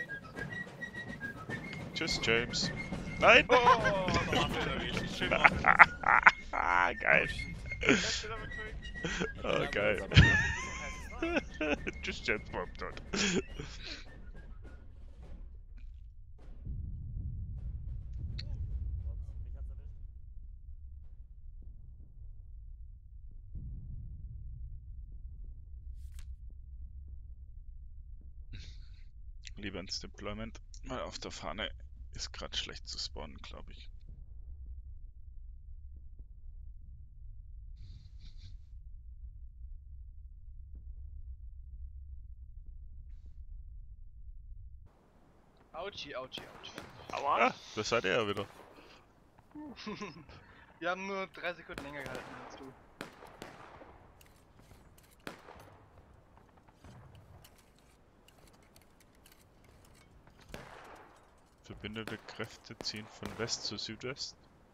9. Tschüss, James. Nein! Oh, da haben wir da richtig schön auf. Geil. Jetzt wieder mit Quick. Oh, geil. Tschüss, James Bond dort. Lieber ins Deployment, weil auf der Fahne ist gerade schlecht zu spawnen, glaube ich. Autschi, Autschi, Autschi. Aua. Ah, das seid ihr ja wieder. Wir haben nur 3 Sekunden länger gehalten als du. Verbündete Kräfte ziehen von West zu Südwest.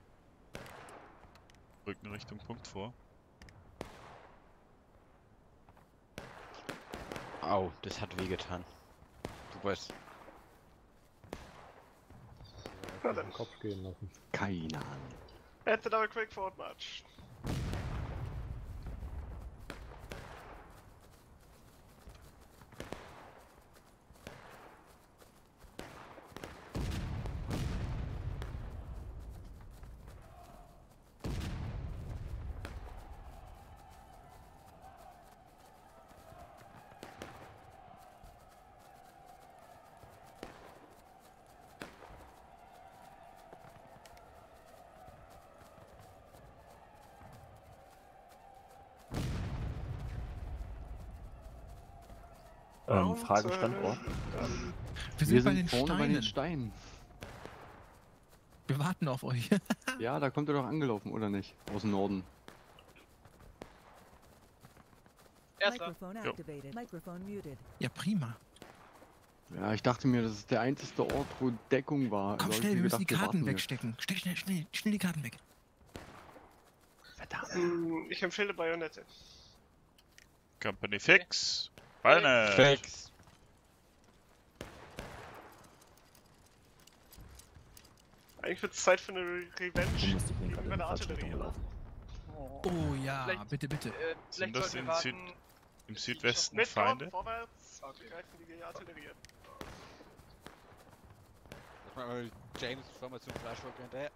Rücken Richtung Punkt vor. Au, das hat wehgetan. Du weißt. Na dann. Kopf gehen lassen. Keine Ahnung. Hätte aber Quick Forward March. Frage Standort. Wir Wir sind bei sind den vorne bei den Steinen. Steinen. Wir warten auf euch. Ja, da kommt er doch angelaufen, oder nicht? Aus dem Norden. Erster. Microphone Jo. activated. Microphone muted. Ja, prima. Ja, ich dachte mir, das ist der einzige Ort, wo Deckung war. Komm Also hab schnell, ich wir mir müssen die gedacht, wir Karten warten hier. wegstecken. Schnell die Karten weg. Ich empfehle Bayonette. Company Fix. Beine. Fix. Eigentlich wird es Zeit für eine Du Revenge musst dich gegenüber in der falsche Richtung Artillerie. laufen. Oh ja, Vielleicht- bitte, bitte. Vielleicht das sollten wir in Süd- warten. Im Südwesten Mit Feinde. vorwärts, Okay. greifen die Artillerie an. Lass mal James, fahr mal zum Fleischwolf hinterher.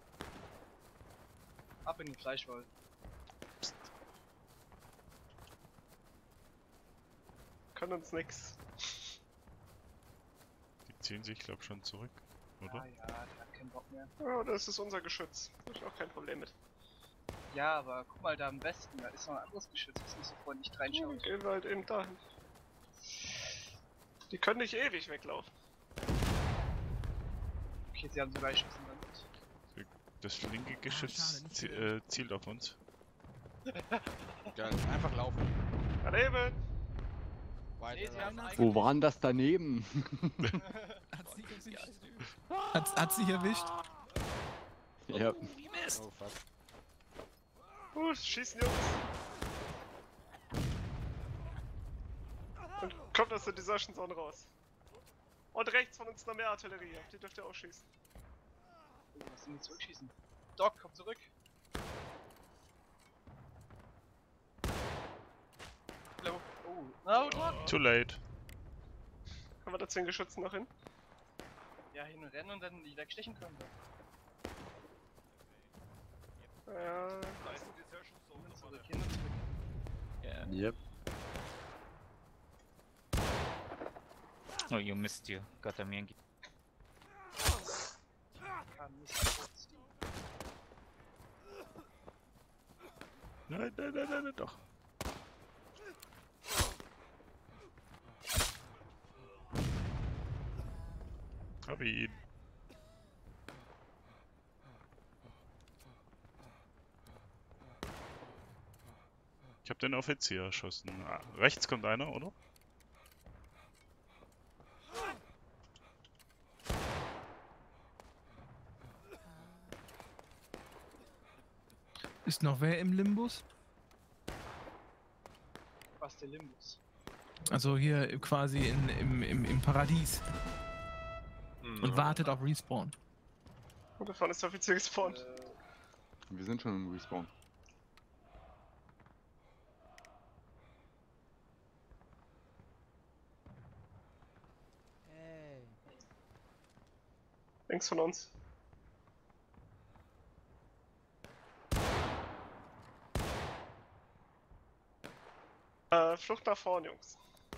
Ab in den Fleischwolf. Können uns nix. Die ziehen sich, glaub schon zurück, oder? Ja, der hat keinen Bock mehr. Ja, das ist unser Geschütz. Da hab ich auch kein Problem mit. Ja, aber guck mal da am Westen, da ist noch ein anderes Geschütz, das nicht so freundlich reinschaut. Gehen wir halt eben dahin. Die können nicht ewig weglaufen. Okay, sie haben sogar geschossen damit. Das linke Geschütz schade, nicht zielt auf uns. Ja, einfach laufen. Daneben! Weiter. Nee, sie haben laufen. Wo war denn das daneben? Hat's dich erwischt? Hat's dich erwischt? Ja. Oh fuck. Schießen Jungs! Und kommt aus der Desertion Zone raus. Und rechts von uns noch mehr Artillerie, auf die dürft ihr auch schießen. Oh, was sind die zurückschießen? Doc, komm zurück! Hallo. Oh, no, Doc! Too late. Haben wir da 10 Geschützen noch hin? Ja, hin und rennen und dann die wegstechen können wir. Ja. Zurück, hin und zurück. Yep. Oh, you missed you. Got a Miengi. Kann nicht kurz. Nein, doch. Hab ihn. Ich hab den Offizier erschossen. Ah, rechts kommt einer, oder? Ist noch wer im Limbus? Was der Limbus? Also hier quasi im Paradies. Und wartet auf Respawn. Und da vorne ist der Offizier gespawnt. Wir sind schon im Respawn. Links von uns. Flucht nach vorn, Jungs.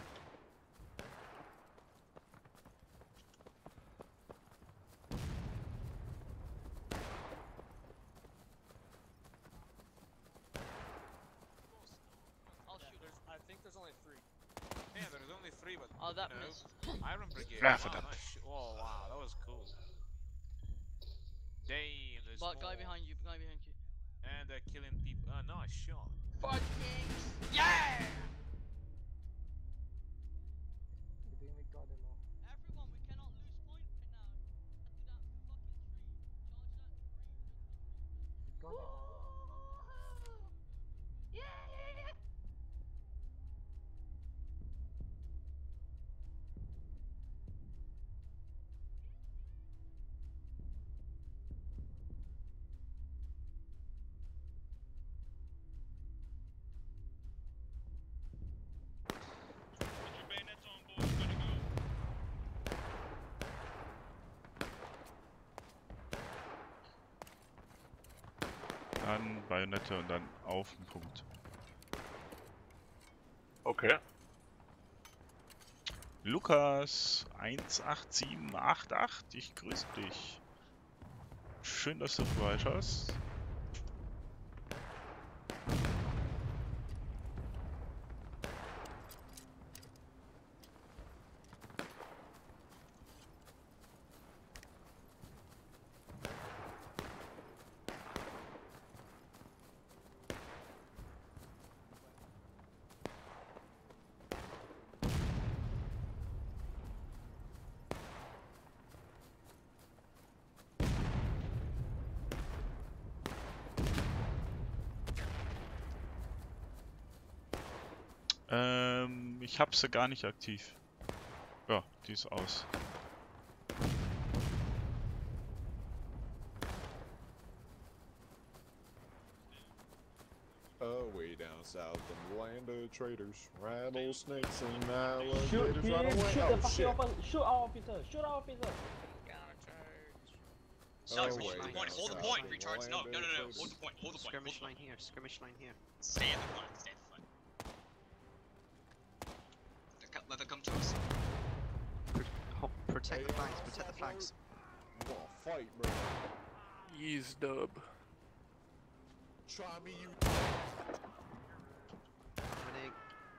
I think there's only 3. Yeah, there's only 3, but Oh, that you know, missed. Iron Brigade. Ah, Wow, verdammt. nice shit. Oh wow, that was cool. Damn, there's But guy more. behind you, guy behind you. And they're killing people. Nice shot. Yeah! Everyone, we cannot lose point right now. To that fucking tree. Charge that tree. Yeah! Dann Bayonette und dann auf den Punkt. Okay. Lukas 18788, ich grüße dich. Schön, dass du vorbeischaust. Ich hab sie gar nicht aktiv. Ja, die ist aus. traders, rattlesnakes and alligators run away. Oh shit! Shoot our officer! Shoot our officer! No, Oh, hold the wait, point, no, hold the stop. point, retards. No, Orlando hold traders. the point, hold the point. Skirmish hold line here, skirmish line here. Stay at the front, stay at the front. Let them come to us. Protect the flanks, protect the flanks. I'm gonna fight, bro. Yeez, dub. Try me, you. Winning.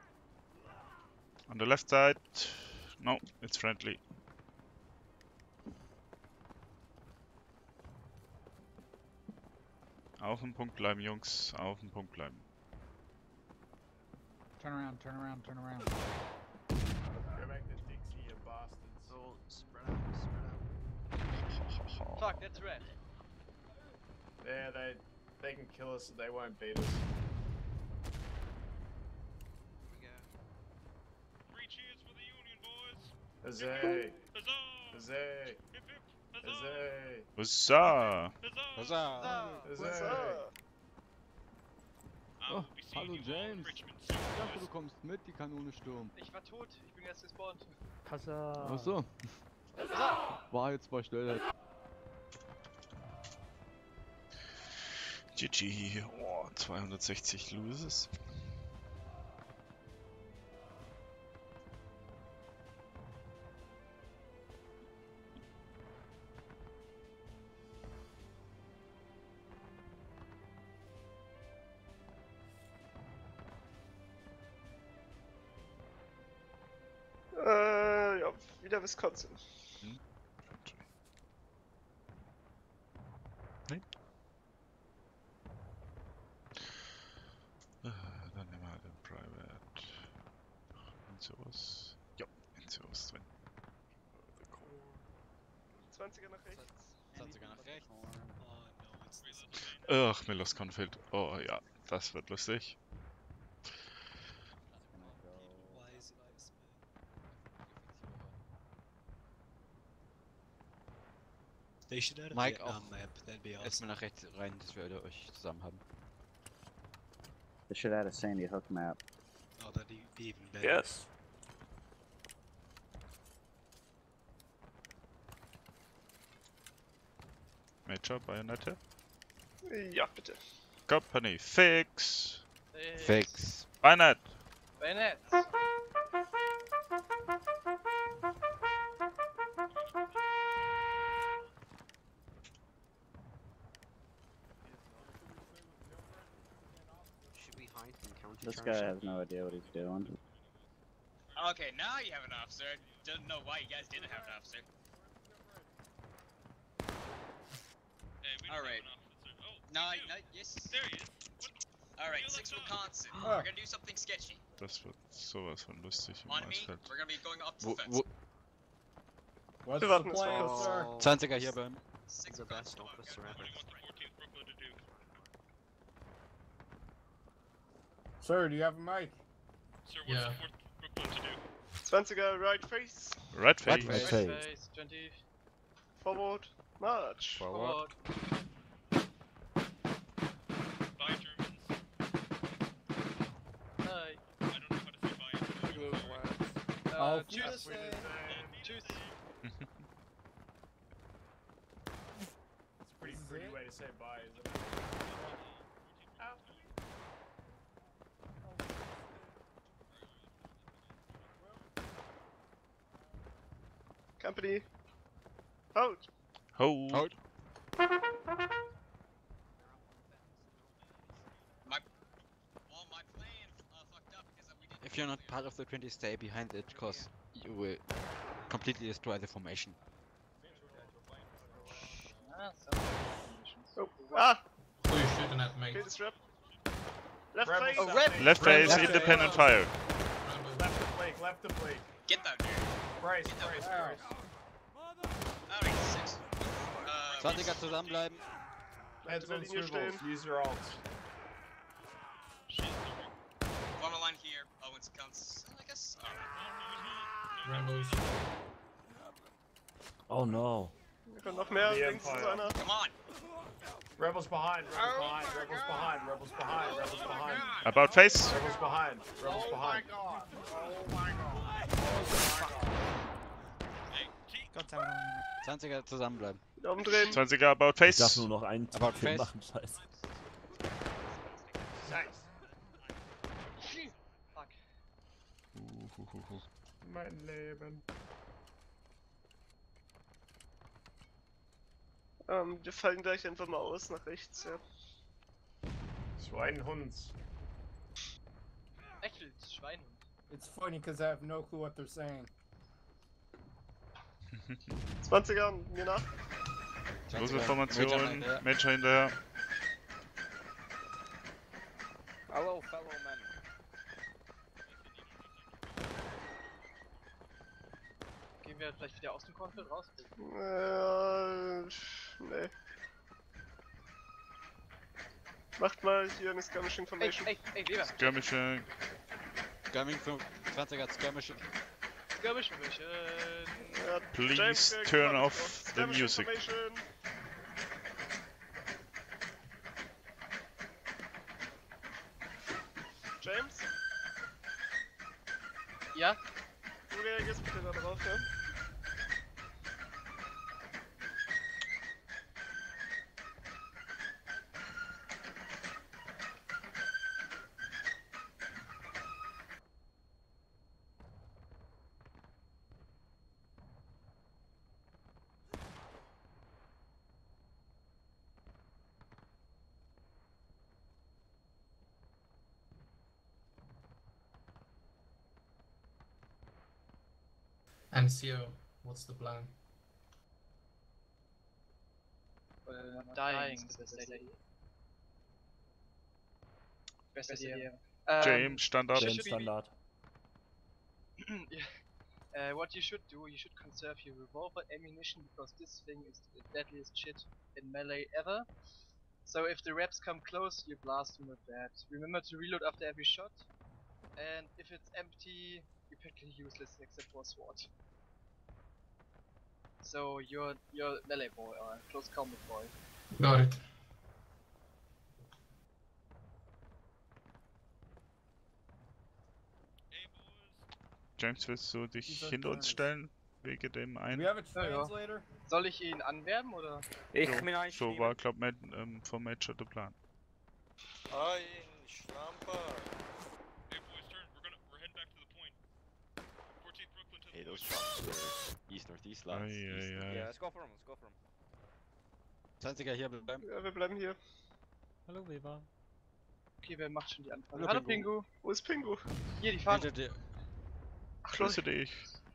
On the left side. No, it's friendly. Auf dem Punkt bleiben, Jungs. Auf dem Punkt bleiben. Turn around, turn around, turn around. Go back to Dixie, you bastards. So, spread out, spread out. Fuck, that's red. Yeah, they can kill us, they won't beat us. We go. 3 cheers for the Union, boys! Huzzah! Huzzah! Huzzah! Hip hip! Huzzah! Huzzah! Huzzah! Huzzah! Oh, hallo James. Ich dachte, du kommst mit, die Kanone stürmt. Ich war tot, ich bin erst gespawnt. Achso. War jetzt bei Stelle. GG. Oh, 260 Loses. Ja, wieder Wisconsin. Dann nehmen wir den Private. Insuos. Ja, Insuos drin. 20er nach rechts. 20er nach rechts. Ach, Milos Confield. Oh ja, das wird lustig. Mike, auch erstmal nach rechts rein, dass wir alle euch zusammen haben. They should add a Sandy Hook map. Oh, that'd be even better. Yes. Major, Bayonette. Ja, bitte. Company, fix. Fix. Bayonet. Bayonet. Should we hide and counter This charge? guy has no idea what he's doing. Okay, now you have an officer. Don't know why you guys didn't have an officer. Alright. No, yes. There he is. Alright, 6 reconnaissance. We're gonna do something sketchy. Das wird sowas von lustig im On me, Eisfeld. we're gonna be going up to the fence. What's Wir the warten jetzt mal plan, kurz. sir? 20er hier beim. 6 The best reconnaissance. officer What ever. do you want the 14th Brooklyn to do? Sir, do you have a mic? Sir, what's the 4th Brooklyn to do? 20er right face. Right face. Right Right face. face, 20. Forward. March. Forward. Bye, Germans. Hi. I don't know how to say bye. Look at those lads. Auf Tschüss. Wiedersehen. Tschüss. It's a pretty pretty way to say bye, isn't it? Company. Hold. Hold. Hold. All my plan fucked up because we didn't. If you're not part of the 20, stay behind it, cause you will completely destroy the formation. Oh. Ah! Who are you shooting at, mate? Okay, disrupt. Left Rebel face. stuff, Red. mate. Left face, Left independent face. fire. Left to Blake, left to Blake. Get that dude. Brace, brace, brace. Alright, 6. 20er zusammenbleiben. Heads on Linie swivels, stehen. use your ults. Form a line here. Owens counts, I guess. Rebels. Oh no. Hier kommt noch mehr. The Links ist Empire. einer. Come on. Rebels behind, rebels behind, rebels behind, rebels behind, rebels behind. About face. Rebels behind, rebels behind. Gott sei Dank. 20er zusammenbleiben. Umdrehen. 20er about face. Ich darf nur noch einen About Kill face. machen, scheiße. Nice. Fuck. Mein Leben. Wir fallen gleich einfach mal aus nach rechts, ja. Schweinhund. Eckelt, Schweinhund. It's funny because I have no clue what they're saying. 20er, mir nach. Lose Formation, Major hinterher. Hello, fellow men. Gehen wir vielleicht wieder aus dem Konflikt raus? Nee. Macht mal hier eine Skirmishing Formation. Ey, Weber. Skirmishing. Skirming 20er Skirmishing. Skirmish Formation. Please turn off the music. James? Ja? Du reagierst bitte da drauf, ja? MCO, what's the plan? Dying is the best idea. Best idea. James, Standard. James, Standard. What you should do, you should conserve your revolver ammunition because this thing is the deadliest shit in melee ever. So if the reps come close, you blast them with that. Remember to reload after every shot. And if it's empty, you're practically useless except for a sword. So you're melee boy or close combat boy. Got it. James, willst du dich hinter uns stellen? Wegen dem einen? We have a translator? Soll ich ihn anwerben oder? Ich bin ein So war, glaub ich, vom Major der Plan. Ein Schlamper. Hey, those shots were east northeast lads. Yeah, let's go for him, let's go for him. 20er hier bleiben. Ja, wir bleiben hier. Hallo Weber. Okay, wer macht schon die Anfrage? Hallo, Hallo Pingu. Pingu. Wo ist Pingu? Hier, die fahren. Hinter dir. Grüße dich.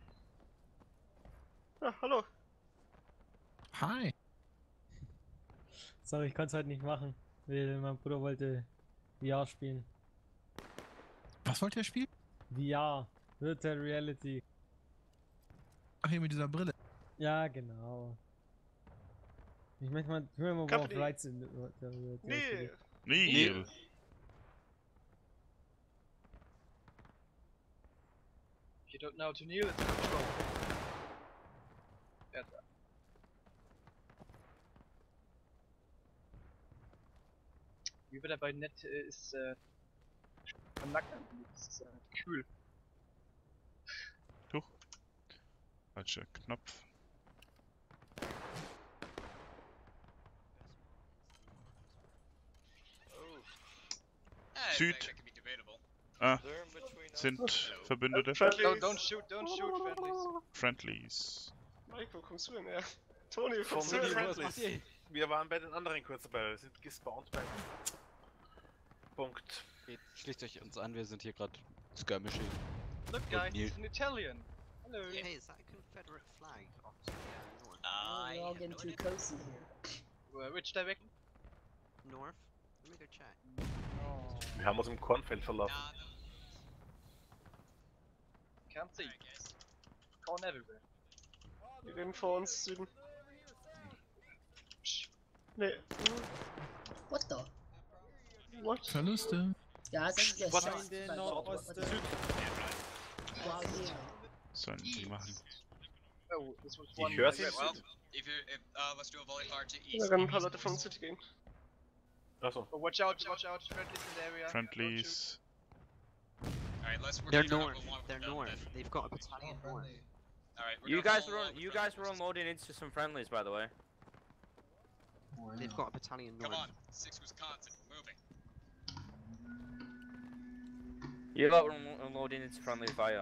Ja, hallo. Hi. Sorry, ich konnte es halt nicht machen, weil mein Bruder wollte VR spielen. Was wollt ihr spielen? VR, Virtual Reality. Ach, hier mit dieser Brille. Ja, genau. Ich möchte mal World of Rights in Nee. Neil. If you don't know to kneel, it's control. Ja, da. Wie wir dabei nett ist, am Nacken. Das ist kühl. Tuch. Falscher Knopf. Süd. Ah, sind Verbündete. Don't shoot friendlies. Friendlies. Mike, wo kommst du denn her? Tony, wo kommst du denn her? Wir waren bei den anderen kurz dabei, wir sind gespawnt beim Punkt. Schließt euch uns an, wir sind hier gerade skirmishing. Look guys, it's an Italian. Hello. Hey, is that a Confederate flag? Oh, We're all getting too cozy here. Which direction? North? Let me go check. Wir haben uns im Kornfeld verlaufen. Can't see. Corn everywhere. Die reden vor uns, Süden. Nee. What the? What? Verluste. Ja, das ist Was scheiße. in den Nordosten? Wow, yeah. Sollen die machen. Oh, this was Ich höre sie. Well, if let's do a volley fire to Da east. rennen ein paar Leute von uns City gehen. Achso. Oh, watch out, friendlies in the area. Friendlies. Alright, let's They're we're gonna north. go along They're with them north. then. They've got a battalion north. Alright, we're You gonna guys go were along with you them. guys were unloading into some friendlies, by the way. They've got a battalion north. Come on, 6 Wisconsin, moving. You lot were unloading into friendly fire.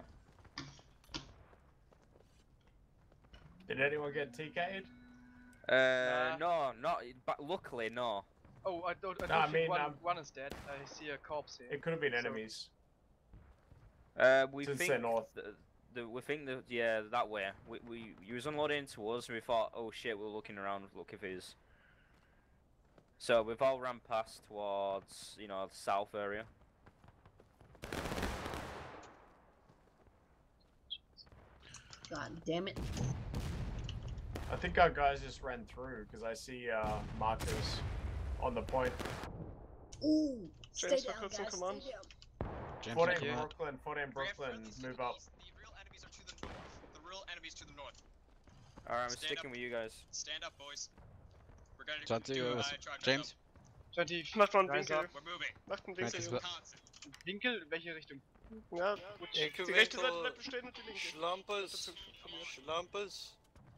Did anyone get TK'd? No, not. But luckily, no. Oh, I don't I think mean, one is dead. I see a corpse here. It could have been enemies. We Since think they're north. we think that that way. You was unloading into us, and we thought, oh shit, we're looking around, look if it is. So we've all ran past towards, the south area. God damn it. I think our guys just ran through because I see markers on the point. Ooh, stay James, down, Cook, guys, come on. stay down. 14 Brooklyn, move up. The real enemies are to the north. The real enemies to the north. Alright, I'm Stand sticking up. with you guys. Stand up, boys. We're gonna Santiago, do truck James. 20. Macht mal einen Rise Winkel. up. We're moving. Macht einen 20 Winkel. Wisconsin. Winkel, welche Richtung? Ja, gut. Die rechte Seite bleibt bestehen und die linke. Schlampers. Schlampers.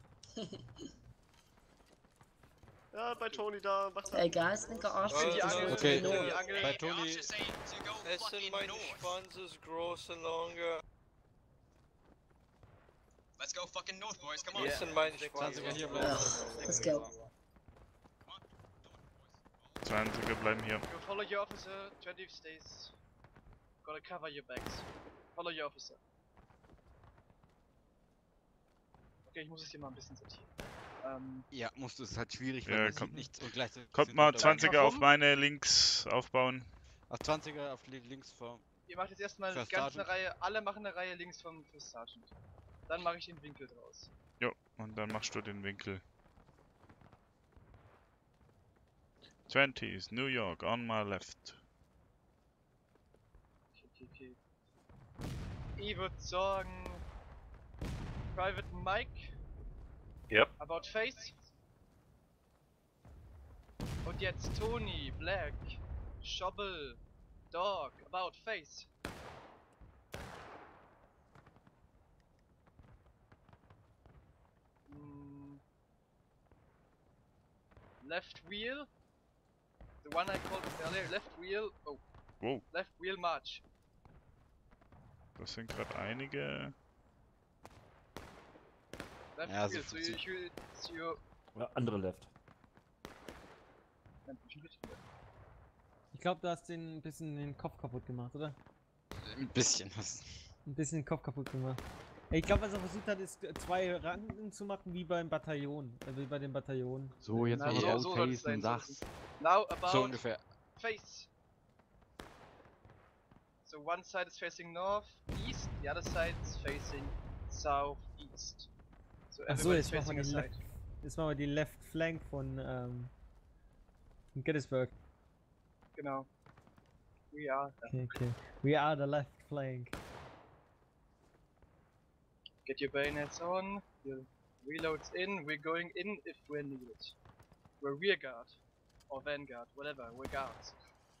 Ja, bei Tony da. Macht Hey guys, think I asked you to go to Okay, the north. bei Toni. Essen meine Schwanz ist groß und longer. Let's go fucking north, boys. Come on. Essen meine Schwanz. Let's go. 20er bleiben hier. You follow your officer, 20 stays. Gotta cover your backs. Follow your officer. Okay, ich muss es hier mal ein bisschen sortieren. Ja, musst du, es halt schwierig, Ja, weil man kommt- sieht nichts und gleichzeitig... Kommt sind mal unterwegs. 20er auf meine links aufbauen. Auf 20er auf links vor. Ihr macht jetzt erstmal die First ganze Sergeant. Reihe, alle machen eine Reihe links vom First Sergeant. Dann mache ich den Winkel draus. Jo, und dann machst du den Winkel. 20s, New York, on my left. Okay. Ich würde sagen... Private Mike. Yep. About Face. Und jetzt Tony, Black, Shovel, Dog, About Face. Left wheel. The one I called earlier, left wheel. Oh. Wow. Left wheel march. Das sind gerade einige. Left Ja, so wheel, so you Ja, andere Left. Ich glaube, du hast den ein bisschen den Kopf kaputt gemacht, oder? Ein bisschen was. Ein bisschen den Kopf kaputt gemacht. Ich glaube, was er versucht hat, ist 2 Ranken zu machen wie beim Bataillon. Wie bei den Bataillonen. So, jetzt Na, mal so soll Rotation, es sein, sag's. Now about So ungefähr. face. So one side is facing north, east, the other side is facing south, east. So Achso, everybody's jetzt machen wir facing die a Left. side. Jetzt machen wir die Left Flank von Gettysburg. Genau. We are. Okay. We are the left flank. Get your bayonets on, your reloads in, we're going in if we're needed. We're rear guard. Or vanguard, whatever, we're guards.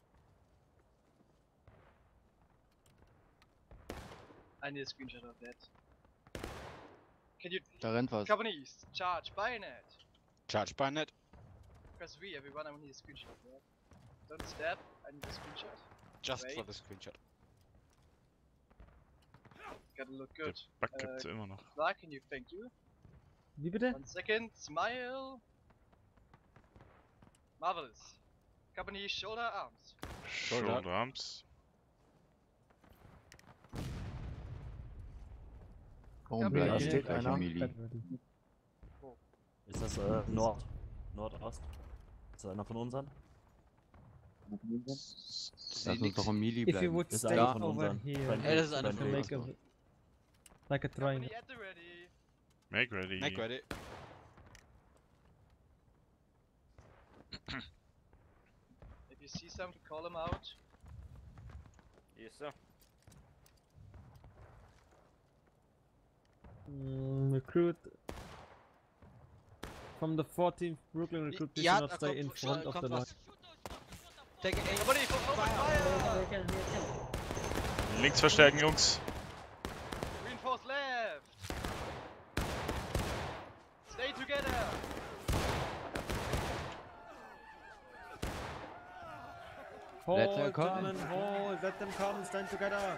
I need a screenshot of that. Can you... Da rennt was. Company East, charge, bayonet! Charge bayonet. Press V, everyone, I need a screenshot of that. Don't stab, I need a screenshot. Just Wait. for the screenshot. Gotta look good. Bug gibt's immer noch. Clark, can you thank you? Wie bitte? 1 second, smile! Marvelous. Company shoulder arms. Shoulder Arms. Warum Ja, bleibt steht steht gleich einer. Melee? Ist das Nordost? Ist das einer von unseren? Lass uns doch im Melee If you bleiben. would Ist stay einer von over unseren. here, Friendly- Ja, das ist einer von friendly. uns. like a triangle. Company at the ready. Make ready. Make ready. If you see something, call them out. Yes, sir. Recruit from the 14th Brooklyn recruit, please Ja, do not da stay in kommt, front of the kommt line. was. Links verstärken, Jungs. Reinforce left. Stay together. Hold, German, hold, let them come, stand together.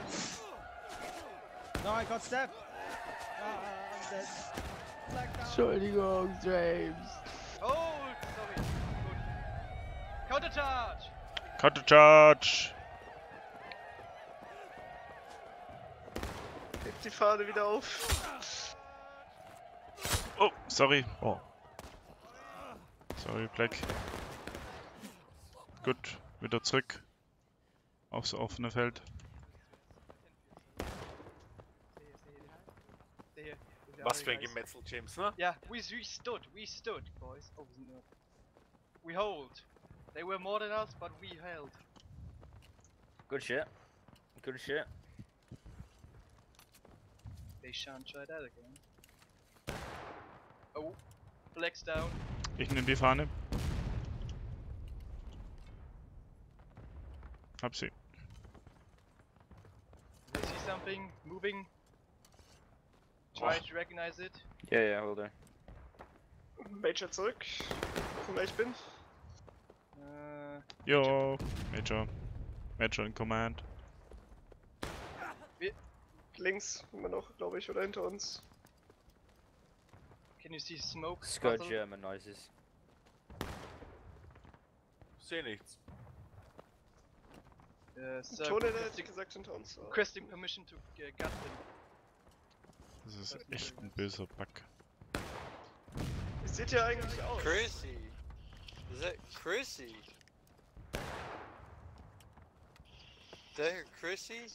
No, I got stabbed. I'm dead. Entschuldigung, James. Hold, sorry. Gut. Countercharge. Countercharge. Hebt die Fahne wieder auf. Oh, sorry. Oh. Sorry, Black. Gut, wieder zurück aufs offene Feld. Was für ein Gemetzel, James, ne? Yeah, we stood, boys. Oh, no. We hold. They were more than us, but we held. Good shit. Good shit. They shan't try that again. Oh, Black's down. Ich nehme die Fahne. Hab sie. They see something moving. Try to recognize it. Yeah, hold on. Major zurück. Von wer ich bin. Jo, Major. Major in Command. Links immer noch, glaube ich, oder hinter uns. Can you see smoke? Scott German noises. Seh nichts. Sir, Tone hat gesagt hinter uns. requesting permission to gut them. Das ist echt ein böser Bug. Wie sieht ihr eigentlich aus? Chrissy. Is that Chrissy? There, Chrissy?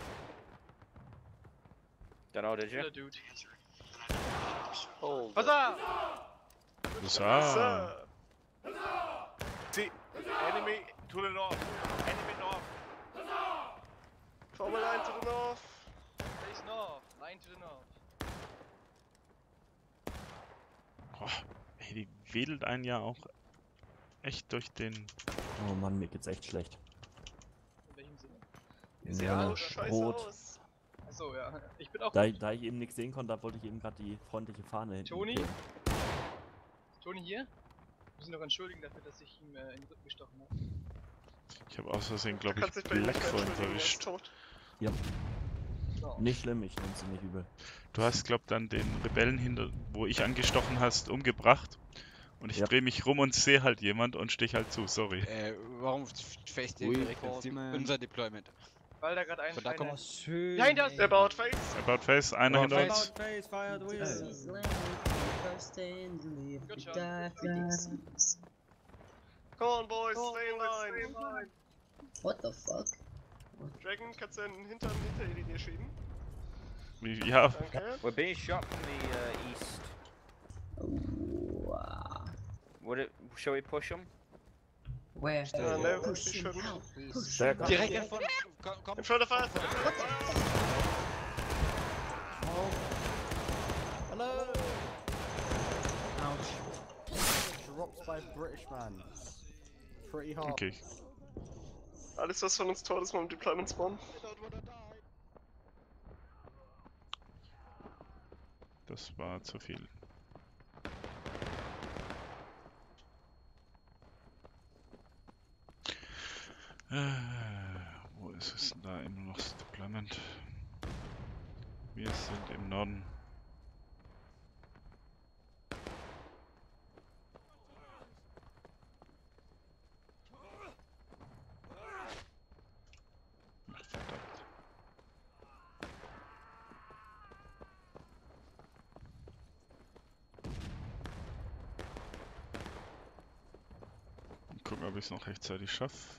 Don't know, did you? Dude. Hold. Huzzah! Huzzah! See, enemy to the north. Enemy north. Formel 1 to the north. Face north. Line to the north. Oh, ey, die wedelt einen ja auch echt durch den... Oh Mann, mir geht's echt schlecht. In welchem Sinne? Ja, rot. Achso, ja. Ich bin auch. Da ich eben nichts sehen konnte, wollte ich eben gerade die freundliche Fahne hinten. Toni? kleben. Toni hier? Wir müssen noch entschuldigen dafür, dass ich ihm in den Rücken gestochen habe. Ich habe aus Versehen, glaube Kannst ich, dich bei ihm Black nicht mehr vorhin entschuldigen, er ist erwischt. tot. Ja. So. Nicht schlimm, ich nehme sie nicht übel. Du hast, glaub dann den Rebellen hinter, wo ich angestochen hast, umgebracht. Und ich drehe mich rum und sehe halt jemand und stich halt zu, sorry. Warum faced ihr direkt unser Deployment? Weil da gerade ein Von da kommt schön. Ja, hinter uns! About face! About face, einer hinter uns. About face, fired wheels. Good shot. Come on, boys, stay in line. What the fuck? Dragon, kannst du den Hintern hinter die Linie schieben? Ja. Danke. We're being shot from the east. Shall we push them? Where? No, Push we him shouldn't. out. Push Sehr him gut. out. Direkt hier vorne. Komm. In front of us! Hello! Ouch. Dropped by British man. Pretty hard. Okay. Alles, was von uns tot ist, mal im Deployment Spawn. Das war zu viel. Wo ist es denn da immer noch das Deployment? Wir sind im Norden. Ach, verdammt. Mal gucken, ob ich es noch rechtzeitig schaffe.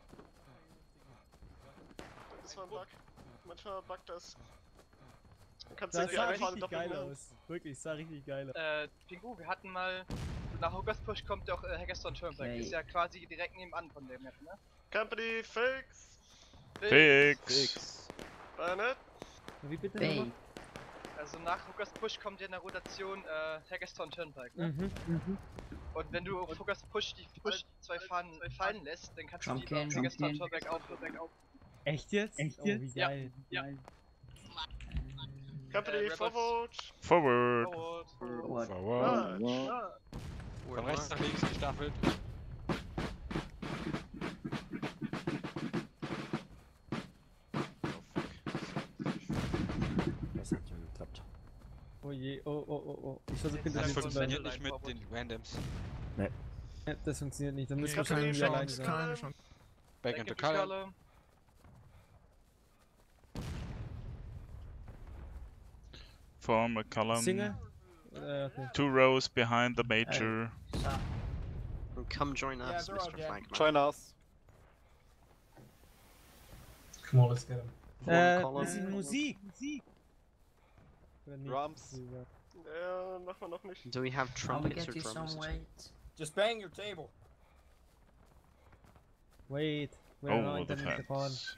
Das war ein Bug. Manchmal buggt das. Kannst du Das irgendwie sah einfahren, richtig geil doppeln. aus. Wirklich, sah richtig geil aus. Pingu, wir hatten mal. Nach Hogarth Push kommt ja auch Haggerstone Turnpike. Okay. Ist ja quasi direkt nebenan von der Map, ne? Company, fix! Fix! Bayonet! Wie bitte? Bay. nochmal? Also nach Hogarth Push kommt ja in der Rotation Haggerstone Turnpike, ne? Und wenn du auf Hogarth Push die zwei Fahnen fallen lässt, dann kannst du die Trumpkin, auf Haggerstone Trumpkin. Turnpike auf. Echt jetzt? Echt Oh, jetzt? wie geil. Ja. Company, Rebels. forward! Forward! Forward. Forward! March. Von rechts nach links gestaffelt. Das hat ja geklappt. Oh je, oh. Ich versuche Das hinter funktioniert nicht mit den Randoms. Nee. Ja, das funktioniert nicht, dann müssen wir Company, wahrscheinlich wieder alleine sein. Keine Chance. Back into color. Form a column. Single? Okay. 2 rows behind the major. Come join us, Mr. Flagman. Join us. Come on, let's get him. Das ist Musik. Oder nicht? Drums. Ja, machen wir noch nicht. Do we have I'll trumpets get or you drums? some weight. Just bang your table. Wait, we're Over not the in the pond. fence.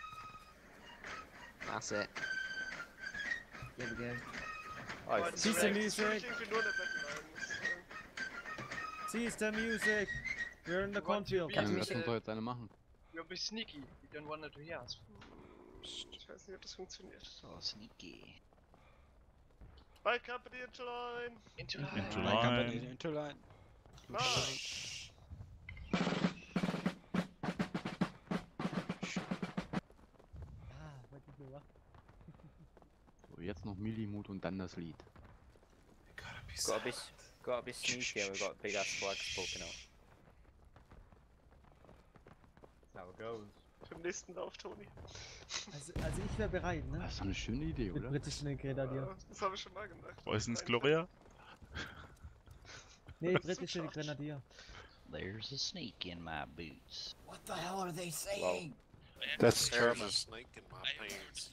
That's it. There we go. Oh, jetzt Siehst ist du es Music? irgendwie nur eine Backline. Siehst du Music? We're in the cornfield. Ja, das soll jetzt eine machen. We'll be sneaky. We don't want to hear us. Ich weiß nicht, ob das funktioniert. So sneaky. By Company into line! Into Into Line company, line. into line. March! Was ist gemacht? So, jetzt noch Millimut und dann das Lied. Gotta be sneaky and we've got big ass flags poking out. That's how it goes. Für den nächsten Lauf, Toni. Also ich wäre bereit, ne? Das ist doch eine schöne Idee, Mit oder? britischen Grenadier. Das habe ich schon mal gemacht. Preußens Gloria? Nee, britische Grenadier. There's a snake in my boots. What the hell are they saying? That's There's German. a snake in my pants.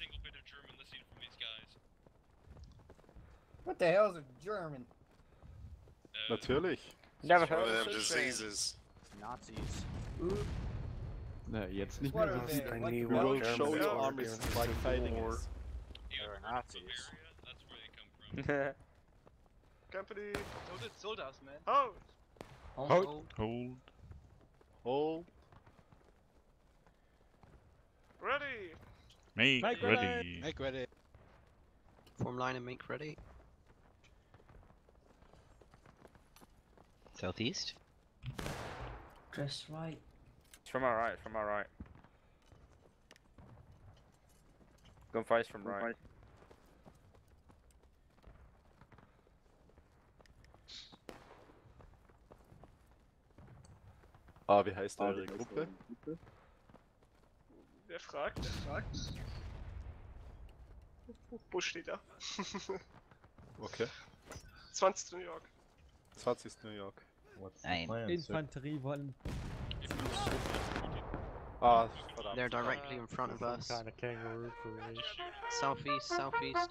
What the hell is a German? Natürlich. Never heard of them diseases. Nazis. Na, jetzt nicht What mehr are so. they? We What will the show you Yeah. armies like fighting us. They're Nazis. Company, Soldiers, man. hold! Hold. Hold. Hold. Ready! Make Make ready. Make ready. Form line and make ready. Southeast. Just right. It's from our right, from our right. Gunfire's from right. Ah, wie heißt eure Gruppe? Wer fragt? Wo steht er? Okay. 20. New York. 20. New York. Infanterie wollen. Ah, verdammt. They're directly in front of us. Kind of kangaroo formation. Southeast, southeast.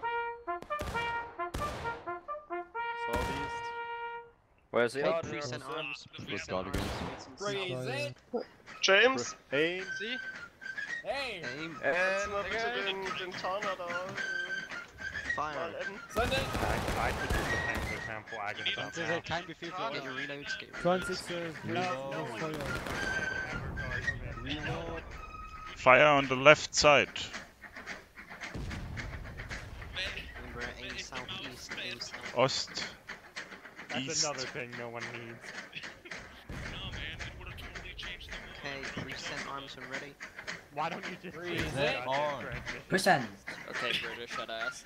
Southeast. Where's the Take order? present arms. Was gerade gewesen. Freeze. James! Aim. See? Hey! Aim. Kannst du mal bitte den Tarner da mal Fire. adden? Send it! Das ist kein Befehl für Get euch. your reloads. Get your 20. Feuer. Fire on the left side. Remember, aim southeast. Aim south. Ost. That's East. another thing no one needs. Okay, present arms and ready. Why don't you just freeze it on? Percent. Okay, British, shut ass.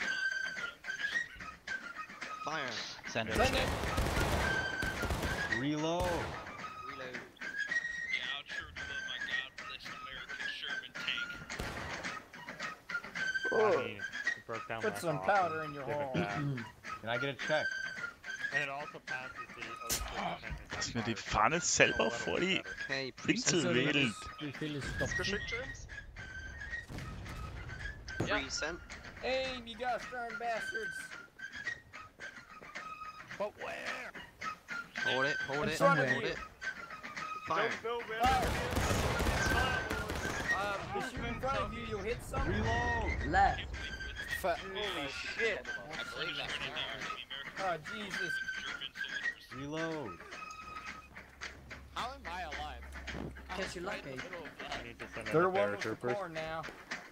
Fire. Send it. Send it! Reload. Reload. Oh. Broke down Put some powder in your hole. Can I get a check? And it also passes the Lass mir die Fahne selber vor die Okay, Pinsel wählt. Befehl ist Stopp. Geschickt, James? Present. Aim, you gosh darn bastards! But where? Hold it, hold In it, front of hold you. it. Fire. They shoot in front of you, you'll hit something. Reload. Left. Holy shit. I believe that's Oh, Jesus. Reload. How am I alive? Guess you're lucky. I need to send They're in a one with the paratrooper. corn now.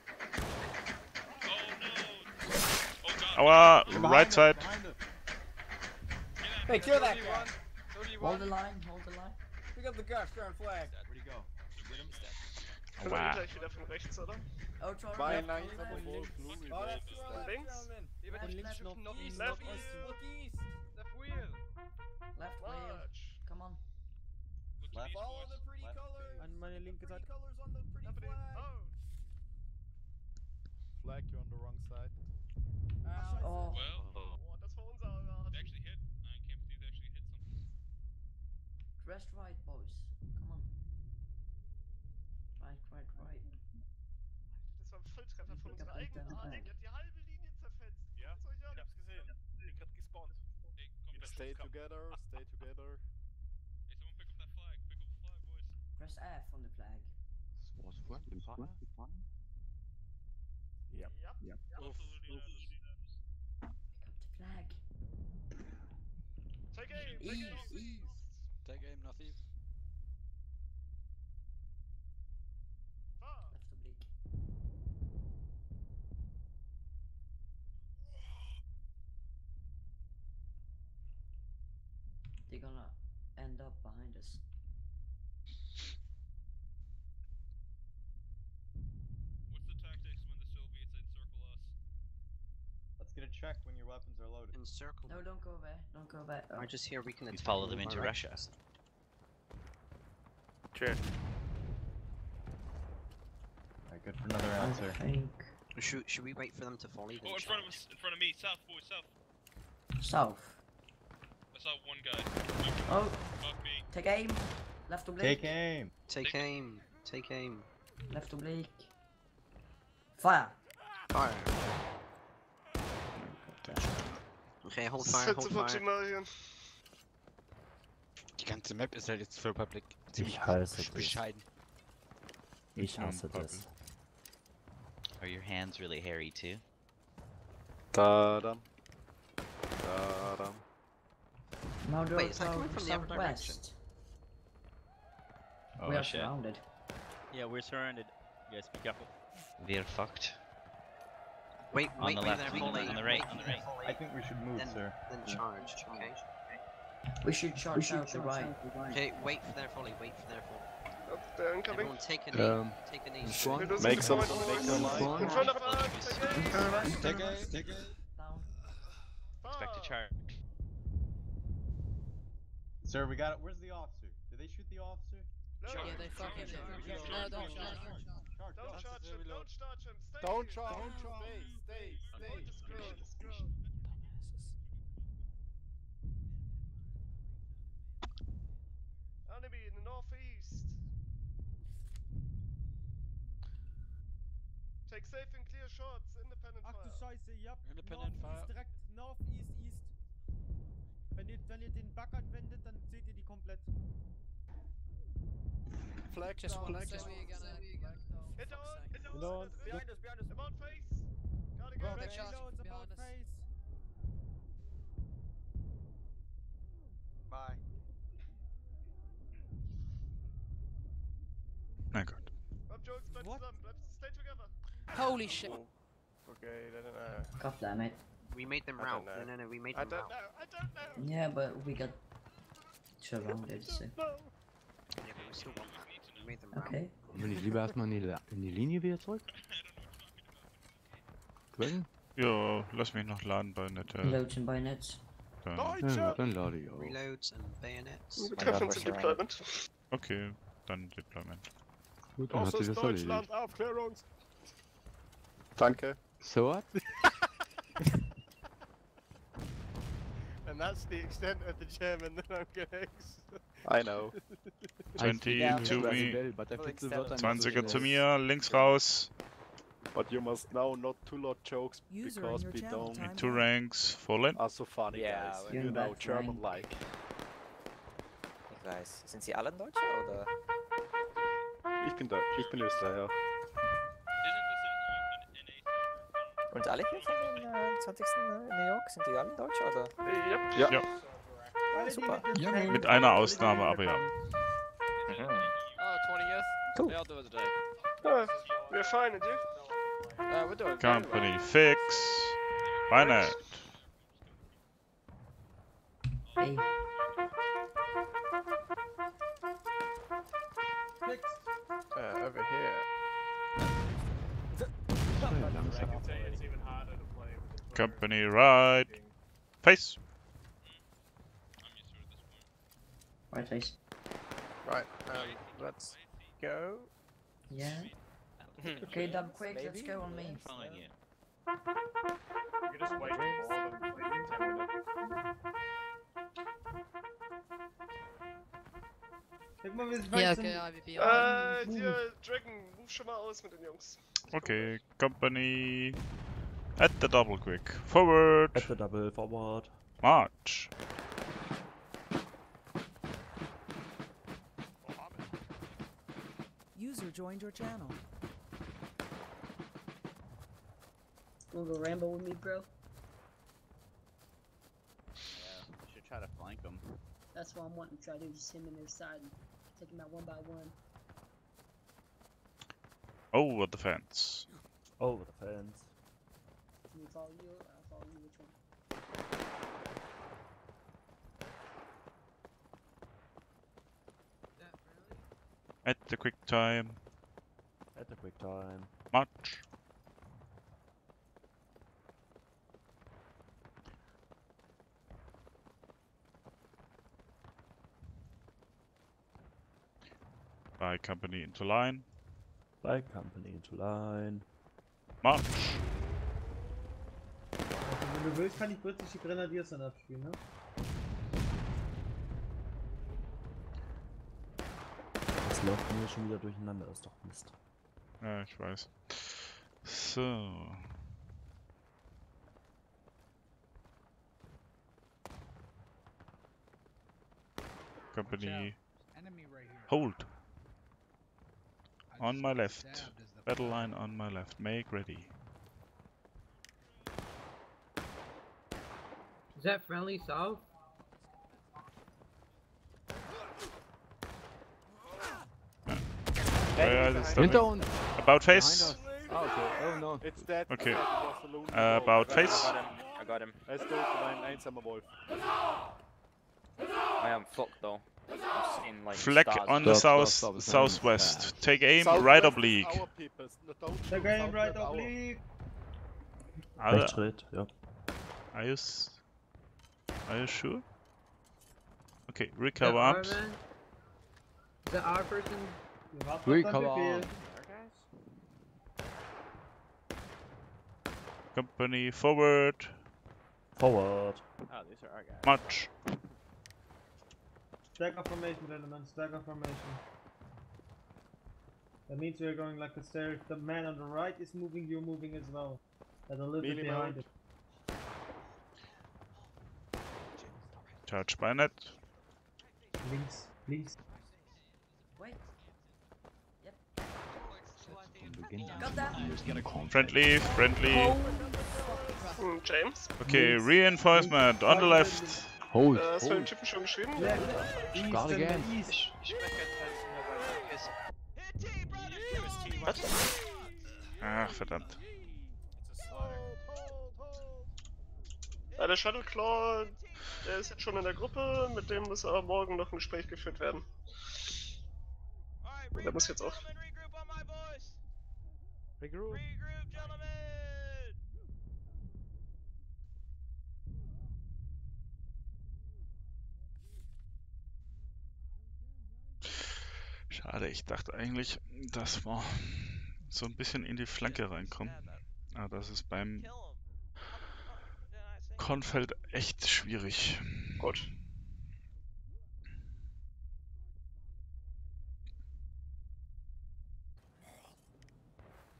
Our right side. Hey, kill that guy. Hold the line, hold the line. Pick up the gosh darn flag. Where'd he go? Wow. Gleich wieder von rechts, oder? Oh, sorry. Zwei left, langsam left, und voll Oh, Flug. that's the wrong Links? gentleman. Und links noch Look east, noch look east, look east. Left wheel. left wheel. March. Come on. Left. Follow the pretty Left. colors. an meine linke Pretty Seite. colors on the pretty flag. Oh. Flag, you're on the wrong side. Oh. Oh, das war unser Rat. Rest right, boys. Come on. Right. Das war ein Volltreffer von unserer eigenen Armee. Die hat die halbe Linie zerfetzt. Ja, was soll ich Ich hab's gesehen. Bin grad gespawnt. Stay together, stay together. Press F on the flag. Was friendly fire? Yep. Pick up the flag. Take aim, East, east. Take aim, nothing. Left oblique. They're gonna end up behind us. Let's get a check when your weapons are loaded. Encircle. No, don't go away. Don't go back. I just hear we can We attack follow them by into right. Russia. Cheers. Alright, good for another I answer. think. Should we wait for them to volley? Oh, in front of us, in front of me, south, boys, south. South. I saw one guy. Oh. Fuck me. Take aim. Left oblique. Take aim. Take aim. Take aim. Left oblique. Fire. Fire. Okay, hold Das ist fire, halt hold so fire. optimal. Die ganze Map ist halt jetzt für Public. Ich hasse das. Bescheiden. Ich hasse das. Are your hands really hairy too? Da-dam. Da-dam. Now do Wait, is that coming from the other southwest. Oh We are shit. surrounded. Yeah, we're surrounded. You guys be careful. We're fucked. Wait, On wait, the wait left, there, volley. on the right, wait on the there, right. volley. I think we should move, Then, sir. then charge, okay? We should charge out the right. Okay, wait for their volley, wait for their volley. They're incoming. Everyone take an aim, take an aim. Make some, make some line. In front of us. Take aim. Take aim. Down. Expect to charge. Sir, we got it. Where's the officer? Did they shoot the officer? Yeah, they fucking did. No, don't Don't charge him. Don't charge him. Stay Don't here. charge. Stay. Avoid the scroll. Enemy in the northeast. Take safe and clear shots. Independent Ach du fire. Scheiße, ja. Independent Northeast, fire. direkt Northeast, East. Wenn ihr den Back anwendet, dann seht ihr die komplett. Flag Just down, one flag second. down. Hit on. Don't. Behind us. About face. Gotta go. They Ready. charge Reloads from about behind us. face. Bye. Na gut. Rob jokes, bleibt zusammen. Stay together. Holy shit. Okay, I don't know. God damn it. We made them I route. don't know. No, we made I them don't route. I don't know. Yeah, but we got surrounded, so. Yeah, but we still want that. We made them route. Okay. Wollen wir nicht lieber erstmal in die Linie wieder zurück? Quellen? Jo, lass mich noch laden bei Nette. Reloads and bayonets. Ja, dann lade ich auch. Reloads and bayonets. Wir treffen uns im Deployment. Okay, dann Deployment. Gut, dann hat sich das erledigt. Aufklärung. Danke. So what? And that's the extent of the German that I'm gonna I know. 20 to me. Battlefitze wird dann 20er zu mir, links raus. But you must know not to lot jokes because we don't 2 ranks fallen. are so funny Ja, guys. aber- You know, Bad German like. Ich weiß. Sind sie alle Deutsche oder? Ich bin Deutsch, ich bin Österreicher. Und alle hier von den 20. in New York, sind die alle Deutsche oder? Ja. Ja. Super. Mit einer Ausnahme, aber ja. Mhm. 20 years? Cool. Yeah, I'll do it today. We're fine, and you? We're doing Company fix. Why not? Hey. over here. Company right. Face. Right face. Right, let's go. Yeah. Okay, dub quick, let's go on me. You just wait for them, like 10 minutes. Guck mal, wir sind Ja, weit okay, zum- ja, Dir, Dragon, ruf schon mal aus mit den Jungs. Okay, company at the double quick. Forward. At the double, forward. March. User joined your channel. Wanna go Rambo with me, bro? Yeah, we should try to flank them. That's what I'm wanting to try to do, just him in their side and take him out one by one. Over the fence. Over the fence. Can we follow you or I'll follow you? Which one? At the quick time. At the quick time. March. By company into line. By company into line. March. Also, wenn du willst, kann ich britische Grenadiers dann abspielen, ne? Das läuft mir schon wieder durcheinander, ist doch Mist. Ja, ich weiß. So. Company. Hold. On my left. Battle line on my left. Make ready. Is that friendly south? Where is the Hinter uns. About Behind face. us. Oh, okay. Oh no. It's dead. Okay. It was the loon. About face. I got him. Es ist tot, ein einsamer Wolf. I am fucked though. I'm seeing like Flag stars. on the Stop, south stop, stop. southwest. Take aim Southwest right is oblique. our people. Don't Der shoot Game right southwest our- oblique. Rechtsschritt, ja. Are you sure? Okay, recover arms. Is that our person? Wir warten We auf come deinen Befehl. on. Company forward. Forward. Oh, these are our guys. March. Stagger formation, gentlemen. Stagger formation. That means we are going like a stair. If the man on the right is moving, you're moving as well. And a little bit Minimum. behind it. Charge bayonet. Links, links. Wait. Friendly, friendly. James? Okay, reinforcement on the left. Hold, Hast du den hold. Typen schon geschrieben? East Got and again. the east. Ich spreche kein Teil Ach, verdammt. Der Shuttleclaw, der ist jetzt schon in der Gruppe, mit dem muss aber morgen noch ein Gespräch geführt werden. Der muss jetzt auch. Regroup. Schade, ich dachte eigentlich, dass wir so ein bisschen in die Flanke reinkommen. Aber das ist beim Kornfeld echt schwierig. Gut.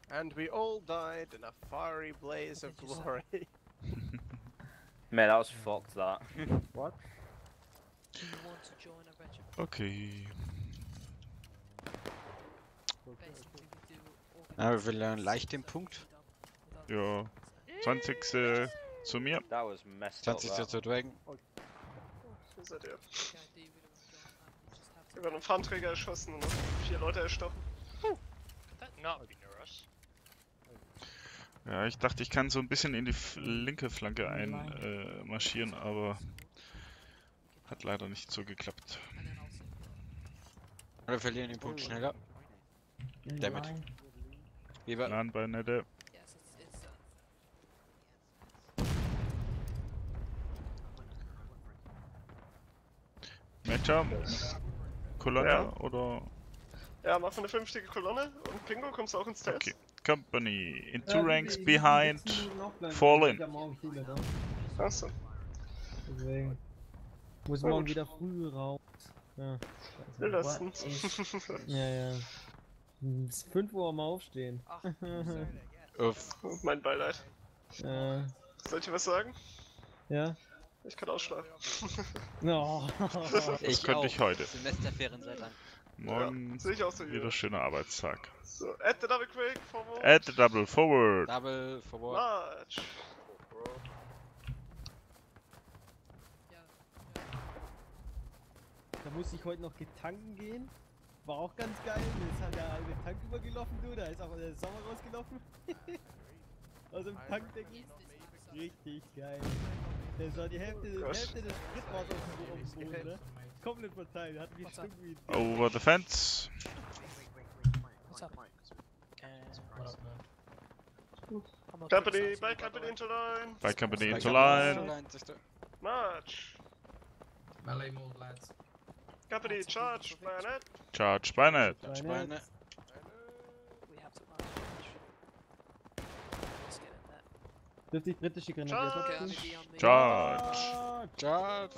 And we all died in a fiery blaze of glory. Man, that was fucked, that. What? Okay. Aber wir lernen leicht den Punkt. Ja. 20. zu mir. That was messed 20. zu Dragon. Wo seid ihr? Wir werden einen Fahnenträger erschossen und noch 4 Leute erstochen. Ja, ich dachte, ich kann so ein bisschen in die linke Flanke einmarschieren, aber hat leider nicht so geklappt. Wir verlieren den Punkt schneller. Damit. Lieber. Plan bei Nette. Matcher? Kolonne Ja. oder? Ja, machen wir eine vernünftige Kolonne und Pingo, kommst du auch ins Test? Okay. Company in 2 ranks behind. Fall in. Achso. Deswegen. Muss Na morgen gut. wieder früh raus. Ja. Will das denn? Ja. Bis 5 Uhr mal aufstehen. Mein Beileid. Ja. Soll ich dir was sagen? Ja. Ich kann ausschlafen. No. Das könnte ich heute. Semesterferien seit lang. Morgen sehe ich auch so wieder schöner Arbeitstag. So, add the double quick, forward. Add the double forward. Double forward. March. Da musste ich heute noch getanken gehen. War auch ganz geil. Jetzt hat der eine Tank übergelaufen, du. Da ist auch der Sommer rausgelaufen. Aus dem Tankdeckel. Richtig geil. Das war die Hälfte des Sprit war auf dem Boden, ne? Komplett verteilt. Hat mich irgendwie. Over the fence. Company, by company into line. By company into line. March. Melee move, lads. Company, charge, bayonet. Charge bayonet. Bayonet. Dürfte ich britische Grenadier setzen? Charge. Charge.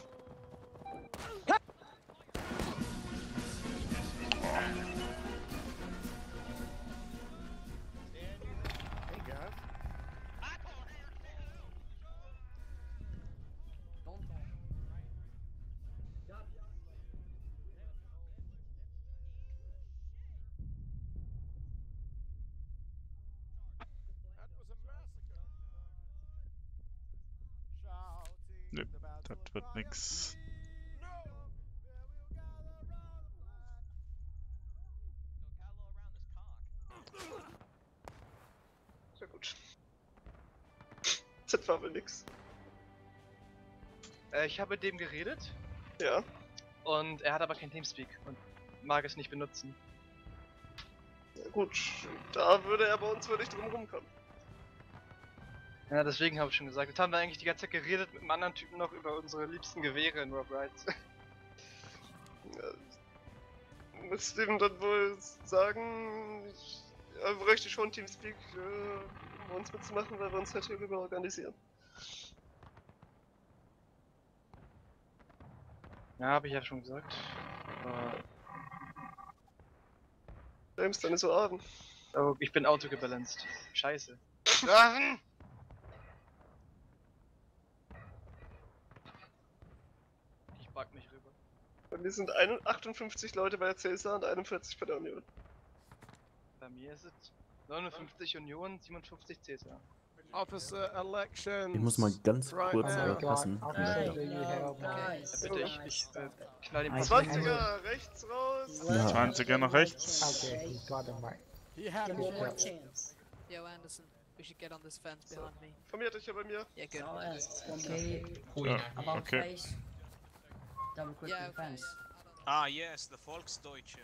Ne, das wird nix. Sehr gut. Das war wohl nix. Ich habe mit dem geredet. Ja. Und er hat aber kein Teamspeak und mag es nicht benutzen. Ja, gut, da würde er bei uns wohl nicht drum rumkommen. Ja, deswegen habe ich schon gesagt. Jetzt haben wir eigentlich die ganze Zeit geredet mit einem anderen Typen noch über unsere liebsten Gewehre in Rob Rides. Ja, muss dem dann wohl sagen, er bräuchte schon Teamspeak, um bei uns mitzumachen, weil wir uns halt hierüber organisieren. Ja, habe ich ja schon gesagt. James, dann ist so Abend. Oh, ich bin autogebalanced. Scheiße. Ich bug nicht rüber. Bei mir sind 58 Leute bei der CSA und 41 bei der Union. Bei mir ist es 59 Union, 57 CSA. Officer elections. Ich muss mal ganz right kurz now. passen. Bitte, ich knall den 20er rechts raus. Ja. 20er nach rechts. Okay, he's got him right. Give me one chance. Yo, Anderson, we should get on this fence behind me. Formiert euch ja bei mir. Yeah, good. Oh, yes, one Okay. more. Ja, About okay. face. Double quick Yeah, defense. Ah, yes, the Volksdeutsche.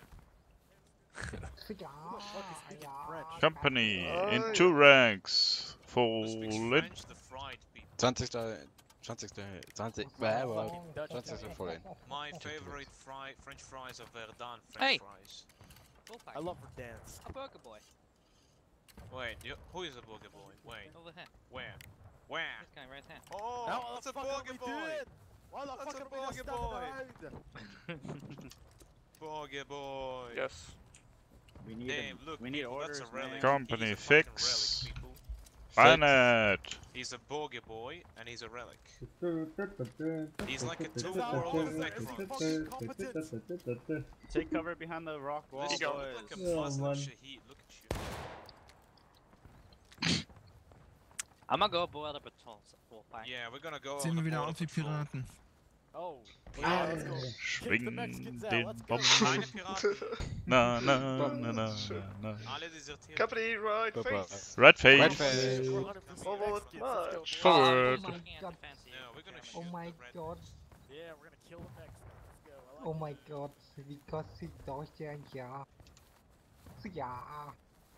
Company in 2 ranks. Fall in. French, the fried people. 20. 20. Voll in. My favorite French fries are Verdun French Hey. fries. I love her dance. A burger boy. Wait, who is a burger boy? Wait, Over here. where? Where? This guy right here. Oh, Now that's a what the fuck are burger we boy! doing? Why the That's fuck a are we just burger standing boy! around? Burger boy! Yes. We need look, we need people, orders, that's a relic. man. Company He's a fucking fix. relic, people. Bayonet. He's a Borgia boy, and he's a relic. He's like a two-world Necron. Take cover behind the rock wall, This guy boys. look like a Muslim Shaheed. Look at you. I'm gonna go board the baton. Yeah, we're gonna go Sehen on wir the wieder border aus wie patrol. Piraten. Oh, yeah, let's go. Kick the Schwing Mexicans den out, let's go. Bomben. Keine Piraten. Na, na, na, na, na. Alle desertieren. Company, right face. Red face. Red face. Forward march. Forward. Yeah, we're gonna shoot Oh my the red. god. Yeah, we're gonna kill the Mexicans. Let's go. I like Oh it. my god. Wie kostet Deutschland ja? Ja.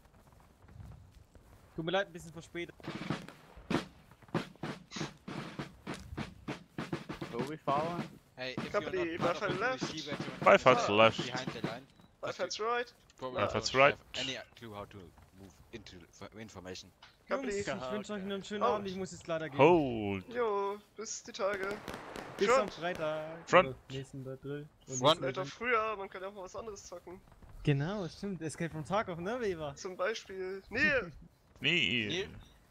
Tut mir leid, ein bisschen verspätet. Who are we following? Hey, if Company, you're not part of Wi-Fi the UAC veteran, Wi-Fi's left. behind the line. Wi-Fi's right. Probably Wi-Fi's don't right. have any clue how to move into information. Company. Jungs, ich wünsche euch einen schönen Oh. Abend, ich muss jetzt leider gehen. Hold. Jo, bis die Tage. Bis Front. am Freitag. Front. Oder nächsten Drill. Vielleicht auch früher, man kann ja auch mal was anderes zocken. Genau, stimmt. Escape from Tarkov, ne, Weber? Zum Beispiel. Nee. Nee.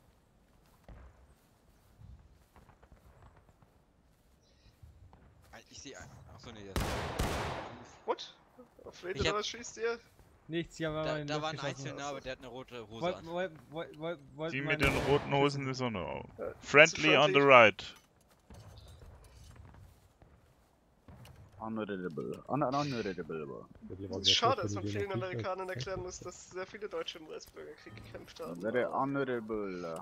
Ich sehe. Achso, nee, What? Auf wen Ich oder hab- was schießt ihr? Nichts, ja, aber Da war ein Einzelner, aber der hat eine rote Hose an. Die mit den roten Hosen ist auch noch. Ja, Friendly on the freundlich. right. Honorable. Honorable. Es ist schade, dass man vielen Amerikanern erklären muss, dass sehr viele Deutsche im US-Bürgerkrieg gekämpft haben. Very honorable.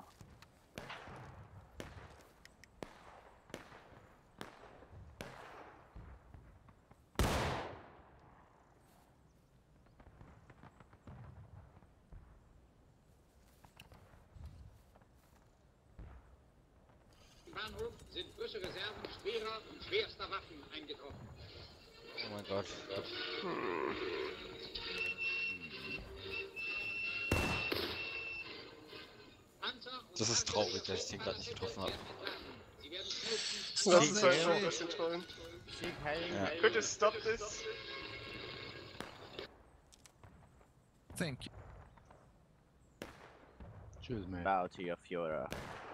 Im Bahnhof sind frische Reserven schwerer und schwerster Waffen eingetroffen. Oh mein Gott. Das ist traurig, dass ich den gerade nicht getroffen habe. Das ist halt schon ein bisschen toll. Ja. Could you stop this? Thank you. Choose me. Bow to your Führer.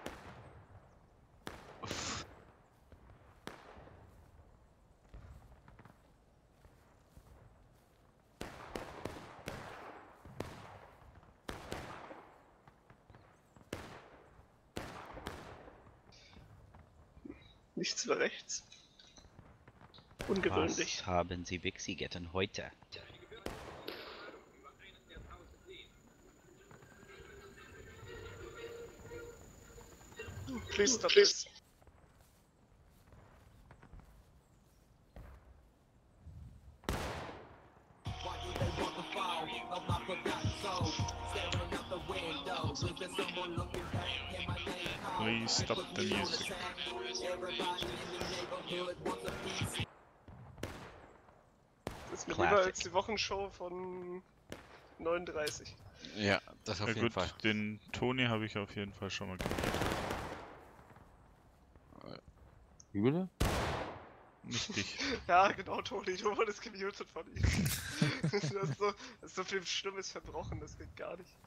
Nichts mehr rechts. Ungewöhnlich. Was haben Sie Wixigetten heute? Please stop this. Please stop the music. Das ist mir lieber als die Wochenshow von 39. Ja, das auf Ja jeden gut, Fall. den Toni habe ich auf jeden Fall schon mal gehört. Wie bitte? Nicht dich. Ja, genau, Toni, du wurdest gemutet von ihm. Das ist so viel Schlimmes verbrochen, das geht gar nicht.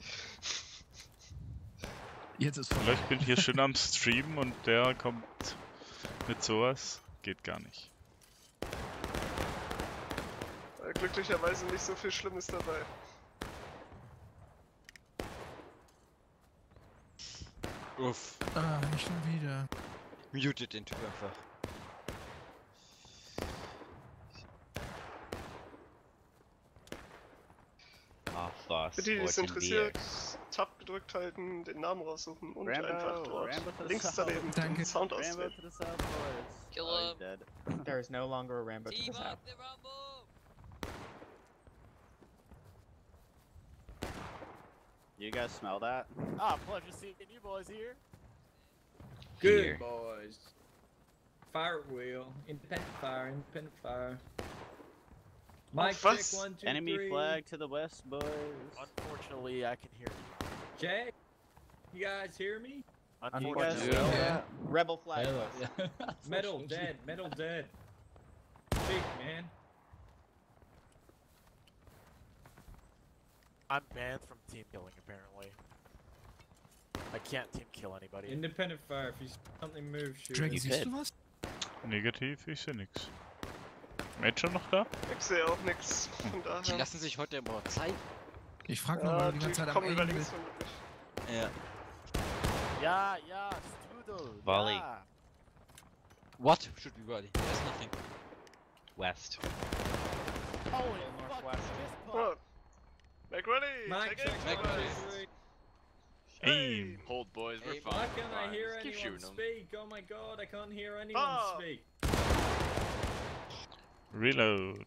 Jetzt ist Vielleicht bin ich hier schön am Streamen und der kommt mit sowas. Geht gar nicht. Glücklicherweise nicht so viel Schlimmes dabei. Uff. Ah, nicht schon wieder. Mutet den Typ einfach. Für die, die es interessiert, Tab gedrückt halten, den Namen raussuchen und einfach dort links daneben den Sound auswählen. Kill him. There is no longer a Rambo to the south. You guys smell that? Ah, pleasure seeing you boys here. Good Here. boys. Fire wheel. Independent fire. Independent fire. Mic check 1, 2, Enemy 3. flag to the west, boys. Unfortunately, I can hear you. Jay, you guys hear me? Unfortunately, Yeah. yeah. Rebel flag. Hello. Metal dead. Metal dead. Big man. I'm banned from team killing, apparently. I can't team kill anybody. Independent fire, if you see something move, shoot. Draggy, siehst du was? Negativ, ich sehe nix. Major noch da? Ich sehe auch nix. Von daher. Die lassen sich heute aber Zeit. Ich frag nur, weil du die ganze Zeit am kommen über Ende links bist. von wirklich. Ja. Ja, ja, Strudel. Volley. Ja. What? Should be ready. There's nothing. West. Oh, northwest. Oh. Make ready! Mike, Take aim! Make ready. Aim. Hold, boys, we're Why fine. can't I hear Keep anyone shooting them. speak? Oh my god, I can't hear anyone Ah. speak. Reload.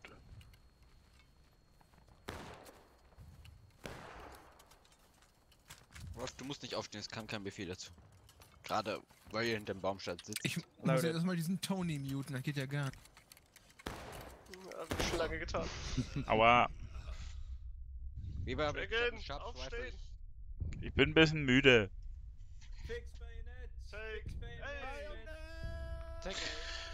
Ross, du musst nicht aufstehen, es kam kein Befehl dazu. Gerade weil ihr hinter dem Baumstamm sitzt. Ich muss ja erstmal diesen Tony muten, das geht ja gar nicht. Ja, hab ich schon lange getan. Aua. Wie bei Dragon, aufstehen! Ich bin ein bisschen müde. Fix bayonet! Take bayonet! Take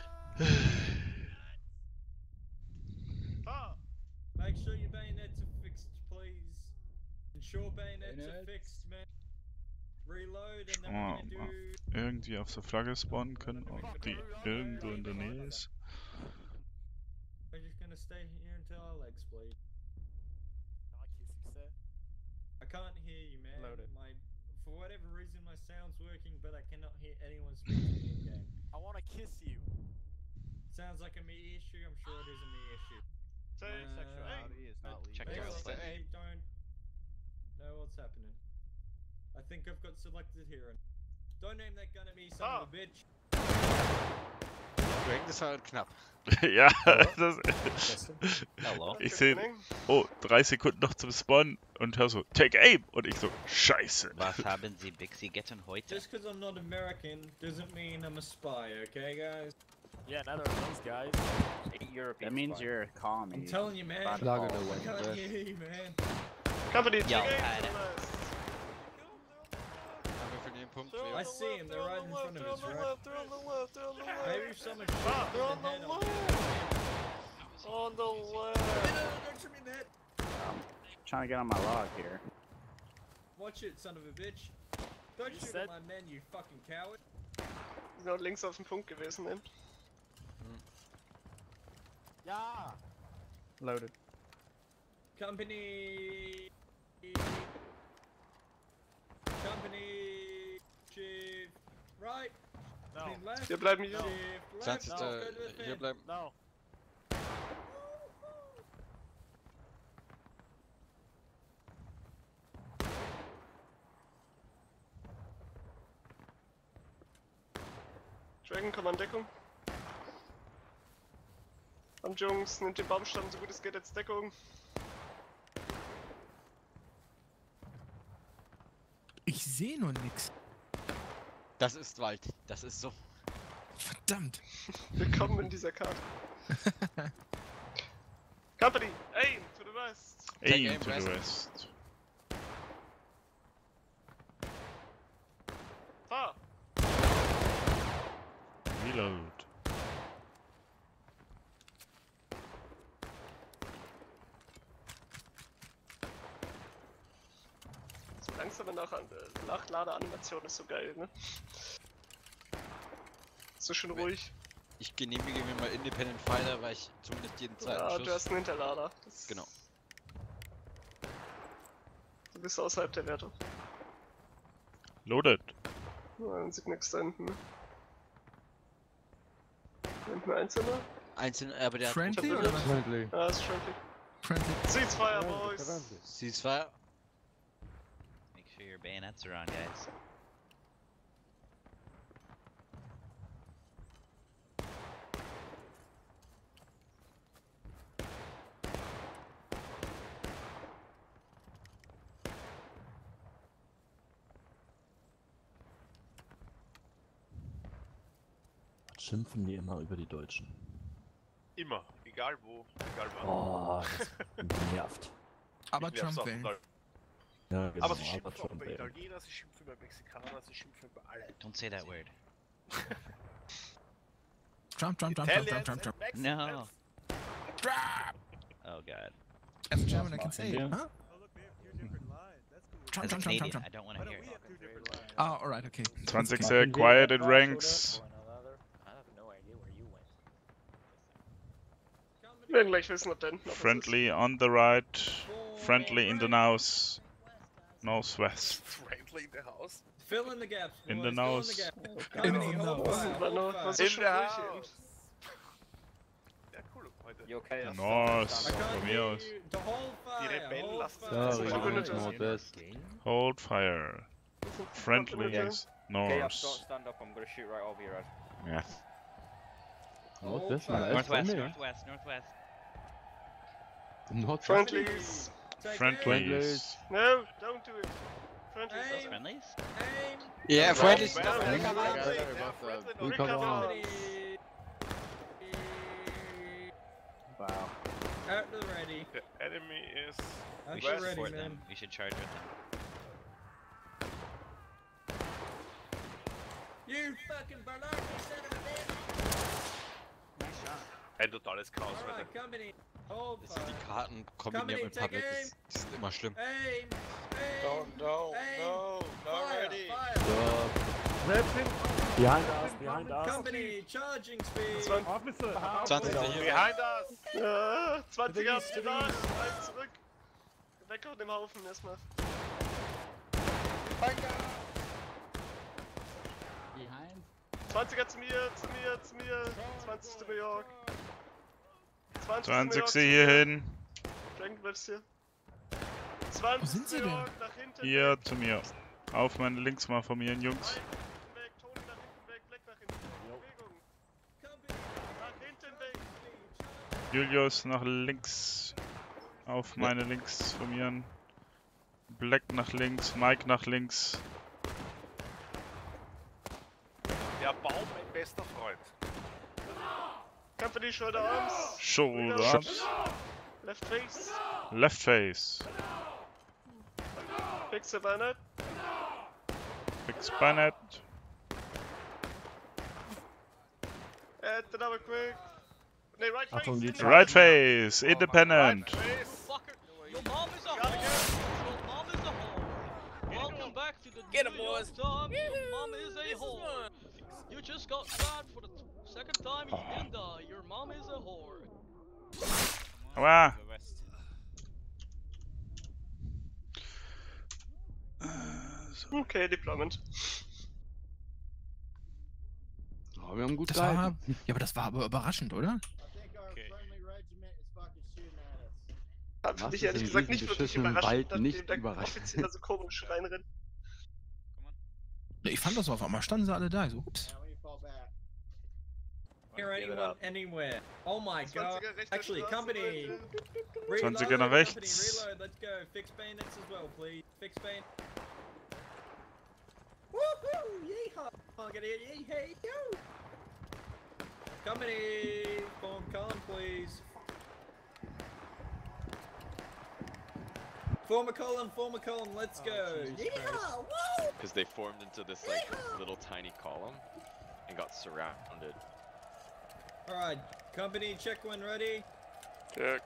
Ah! Make sure your bayonets are fixed, please. Ensure bayonets are fixed, man. Reload and then we're gonna do... Irgendwie auf der Flagge spawnen können, auch die irgendwo in der Nähe ist. We're just gonna stay here until our legs bleed. I can't hear you, man. For whatever reason, my sound's working, but I cannot hear anyone speaking in game. I wanna kiss you. Sounds like a me issue. I'm sure it is a me issue. Sexuality is not legal. Check your Basically, outfit. you don't know what's happening. I think I've got selected here. Don't aim that gun at me, son of a bitch. Dragon, das war knapp. Ja, das... Hello. Ich sehe, oh, 3 Sekunden noch zum Spawn und hör so, take aim! Und ich so, scheiße. Was haben Sie Bixi getten heute? Just because I'm not American doesn't mean I'm a spy, okay, guys? Yeah, neither are these guys. That means you're a commie. I'm telling you, man. I can't hear you, man. Company, Yeah, take aim! had it. I see him, they're right in front of us, right? They're on the left, they're on the left! Maybe if someone shot They're on me in the the head, left! On the left! Don't shoot me in the head! Trying to get on my log here. Watch it, son of a bitch. Don't shoot at my men, you fucking coward. Genau links auf dem Punkt gewesen, ne? Ja! Loaded. Company... Shift right. No. Team left. Wir bleiben hier. Shift left. Chance Go ist, to the hier fin. bleiben. No. Dragon, komm an Deckung. Kommt Jungs, nimmt den Baumstamm so gut es geht als Deckung. Ich sehe nur nix. Das ist Wald, das ist so. Verdammt. Willkommen in dieser Karte. Company, aim to the west. Aim to the west. Fahr! Reload. So langsame Nachladeanimation ist so geil, ne? So schön ruhig. Ich genehmige mir mal Independent Fighter, weil ich zumindest jeden zweiten Ja, Schuss... du hast einen Hinterlader. Genau. Du bist außerhalb der Werte. Loaded. Ja, man sieht nichts da hinten. Hinten Einzelner? Einzelne, aber der Friendly hat... oder was? Friendly. Ja, ist friendly. Friendly. Ceasefire, boys! Ceasefire. Make sure your bayonets are on, guys. Schimpfen die immer über die Deutschen. Immer, egal wo, egal wann. Oh, das nervt. Aber Ich nerv's Trump auch wählen. total. Ja, genau, Aber sie schimpfen auch Trump über wählen. Italiener, sie schimpfen über Mexikaner, sie schimpfen über alle. Don't say that word. Trump. Italians and Mexicans. No. Oh god. As a German, I can say it, huh? As a jump. Canadian, I don't want to hear it. Oh, alright, okay. 20 sehr quiet in ranks. Wir werden gleich wissen, ob denn noch Friendly on the right. Friendly in the nose. Northwest. Friendly in the house. Fill in the gaps. In the nose. In the nose. Was ist schon ruhig? Ja, cool, heute. You okay? North, von mir aus. Die Rebellen lassen sich Hold fire. Friendly is Okay, don't north. stand up. I'm gonna shoot right over your head. Ja. Northwest, northwest. Friendlies. Friendlies. No, don't do it. Friendlies. Friendlies? Yeah, friendlies. Wow. Out to the ready. The enemy is We That's should ready, support man. them. We should charge with them. You fucking Barlarky son of a bitch! ein totales Chaos Alright, heute. company. Hold Die fire. Karten kombiniert mit Public, das ist immer schlimm. Aim! No, not ready. Behind us. Company, charging speed. 20 hier. Behind us! Ja, 20er ab, eins zurück. Weg aus dem Haufen erstmal. Behind. 20er zu mir. 20 zu New York. 20 hier hin. Frank, bleibst hier. 20 sind sie New denn? York, nach hinten. Hier zu mir. Auf meine Links mal von mir, Jungs. Weg, Toni nach hinten weg, Black nach hinten. Bewegung. Nach hinten weg. Julius nach links. Auf meine Links von mir. Black nach links, Mike nach links. Der Baum, mein bester Freund. Company, Shoulder Arms. Shoulder arms. Left face. Left face. Fix the bayonet. Fix bayonet. Add the double quick. Nee, right face. Achtung, die Right face. Independent. Your mom is a whore. Your mom is a whore. Welcome back to the Get 'em, New York boys. Times. Your mom is a whore. You just got stabbed for the second time. You didn't die. Your mom is a whore. Aua. Okay, Deployment. Oh, wir haben gut Das gehalten. war, ja, aber das war aber überraschend, oder? Hat Was mich ist ehrlich in gesagt diesem nicht wirklich beschissenen überrascht, Wald nachdem nicht der überraschend? Offizieller so komisch reinrennt. Ich fand das auf einmal, standen sie alle da. Ich so, ups. Hear anyone anywhere? Oh my god. 20er rechts, Actually, Straße, company. Leute. 20er nach Company, rechts. reload. Let's go. Fix bayonets as well, please. Fix bayonet. Woohoo! Yeehaw! I'm gonna yee yo! Company, form column, please. Form a column, let's go. Yeehaw! Woo! Because they formed into this like little tiny column and got surrounded. Alright, company, check when ready. Check.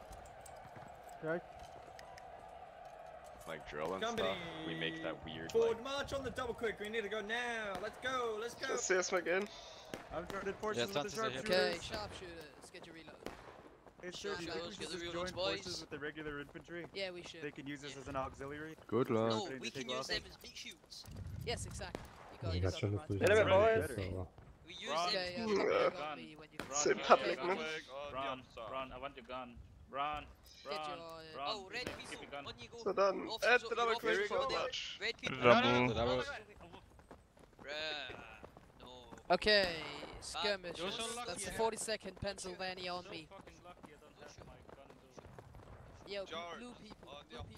Like drill and Company, stuff. We make that weird forward like march on the double quick. We need to go now. Let's go. Let's go. Das erstmal gehen. I've started forces with the sharpshooters. Okay, sharpshooters, get your reload. Hey, sure, do you think we should just join forces with the regular infantry? Yeah, we should. They can use this as an auxiliary? Good luck. No, we can use them as meat shoots. Yes, exactly. You got Gotcha. it right. Wait a minute, boys. We use them. Yeah, got me when you Same public, man. Run, I want your gun. Run, Get your, oh, red weasel, on you go. So dann, Officers, add the double officers quick over for there. march. Red people. Double. No. Okay, skirmish. That's the 42nd Pennsylvania on me. Yo, blue people on me.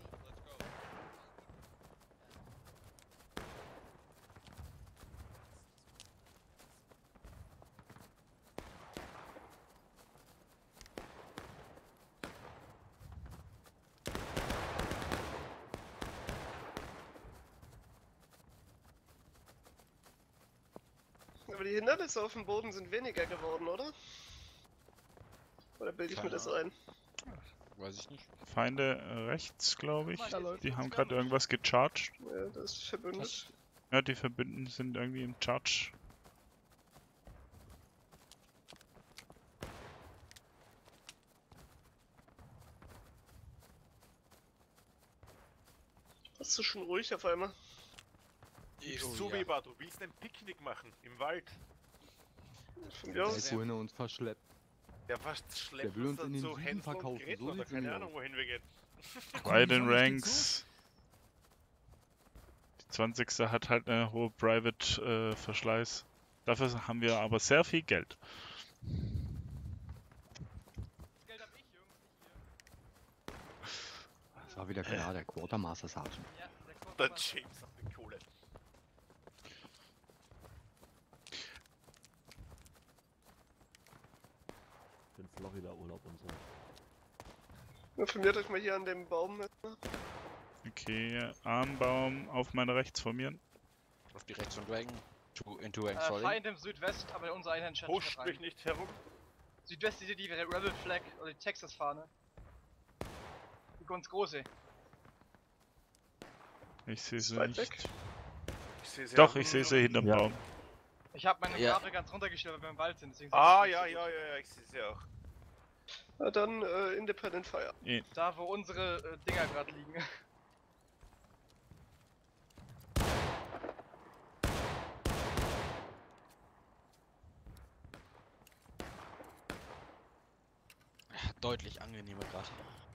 Aber die Hindernisse auf dem Boden sind weniger geworden, oder? Oder bilde ich mir das ein? Weiß ich nicht. Feinde rechts, glaube ich. Die haben gerade irgendwas gecharged. Ja, das ist verbündet. Ja, die Verbündeten sind irgendwie im Charge. Hast du schon ruhig auf einmal? So Weber, du willst ein Picknick machen im Wald. Von mir aus. Wohin er uns verschleppt. Der schleppt Der will uns dann in den zu Süden Händler und verkaufen, Gretl so oder sieht's keine nämlich Ahnung aus. wohin wir gehen. Bei den Ranks. Die 20. hat halt eine hohe Private Verschleiß. Dafür haben wir aber sehr viel Geld. Das war wieder klar, der Quartermaster Sergeant. Der James hat die Kohle. Für den Florida-Urlaub und so. Informiert euch mal hier an dem Baum. Okay, Armbaum auf meine rechts formieren. Auf die rechts von Dragon. Into Rank Falling. Feind im Südwest, aber unser Einheit scheint Push mich nicht herum. Südwest ist die Rebel Flag oder die Texas-Fahne. Die ganz große. Ich sehe sie weit nicht. weg. Ich sehe sie Doch, ich sehe sie hinterm Baum. Ich habe meine Ja. Kabel ganz runtergestellt, weil wir im Wald sind. Deswegen Ja, ich sehe sie auch. Na dann Independent Fire. Da, wo unsere Dinger gerade liegen. Deutlich angenehmer gerade.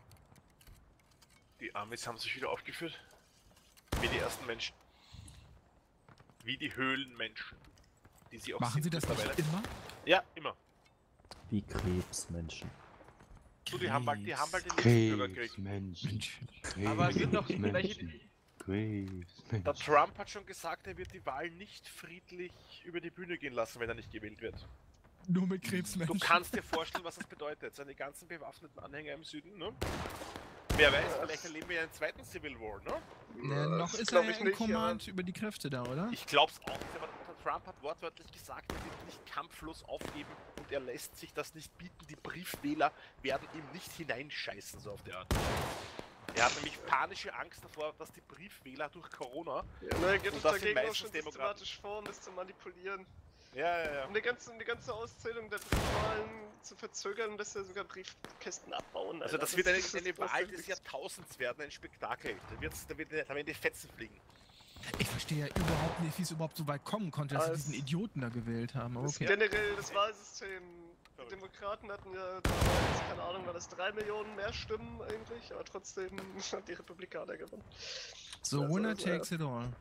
Die Amis haben sich wieder aufgeführt. Wie die ersten Menschen. Wie die Höhlenmenschen. Die sie auch Machen Sie sind das nicht mittlerweile. immer? Ja, immer. Wie Krebsmenschen. So, die haben bald den nächsten Bürgerkrieg. Menschen. Aber es sind doch welche. Der Trump hat schon gesagt, er wird die Wahl nicht friedlich über die Bühne gehen lassen, wenn er nicht gewählt wird. Nur mit Krebsmenschen. Du kannst dir vorstellen, was das bedeutet. Seine ganzen bewaffneten Anhänger im Süden, ne? Wer weiß, vielleicht erleben wir ja einen zweiten Civil War, ne? Noch ist er im Command über die Kräfte da, oder? Ich glaub's auch, aber der Trump hat wortwörtlich gesagt, er wird nicht kampflos aufgeben und er lässt sich das nicht bieten. Die Briefwähler werden ihm nicht hineinscheißen, so auf der Art. Er hat nämlich panische Angst davor, dass die Briefwähler durch Corona. Ja, na, er geht und doch das sind dagegen auch meistens schon Demokraten. systematisch vor, um das zu manipulieren. Ja. Um die ganze Auszählung der Briefwahlen zu verzögern, dass er sogar Briefkästen abbauen. Also Alter. das wird eine was Wahl der- des Jahrtausends werden, ein Spektakel. Da werden die Fetzen fliegen. Ich verstehe ja überhaupt nicht, wie es überhaupt so weit kommen konnte, dass sie Als- diesen Idioten da gewählt haben. Aber okay. Generell das Wahlsystem. Die Demokraten hatten ja damals, keine Ahnung, war das 3 Millionen mehr Stimmen eigentlich, aber trotzdem haben die Republikaner gewonnen. So, Also, winner takes it all.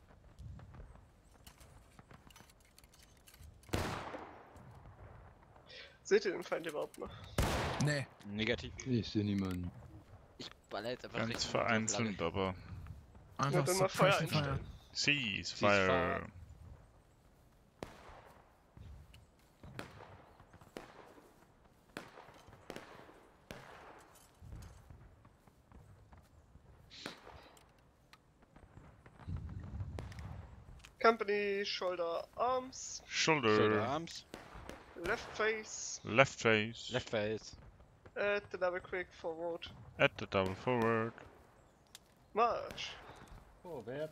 Seht ihr den Feind überhaupt noch? Nee. Negativ. Ich sehe niemanden. Ich baller jetzt einfach Ganz richtig vereinzelt, aber. Einfach dann mal Feuer einstellen. Ceasefire. Company, Shoulder Arms, Shoulder. Arms. Left Face, Left face. Left face. at the double quick forward, At the double forward. March. Vorwärts.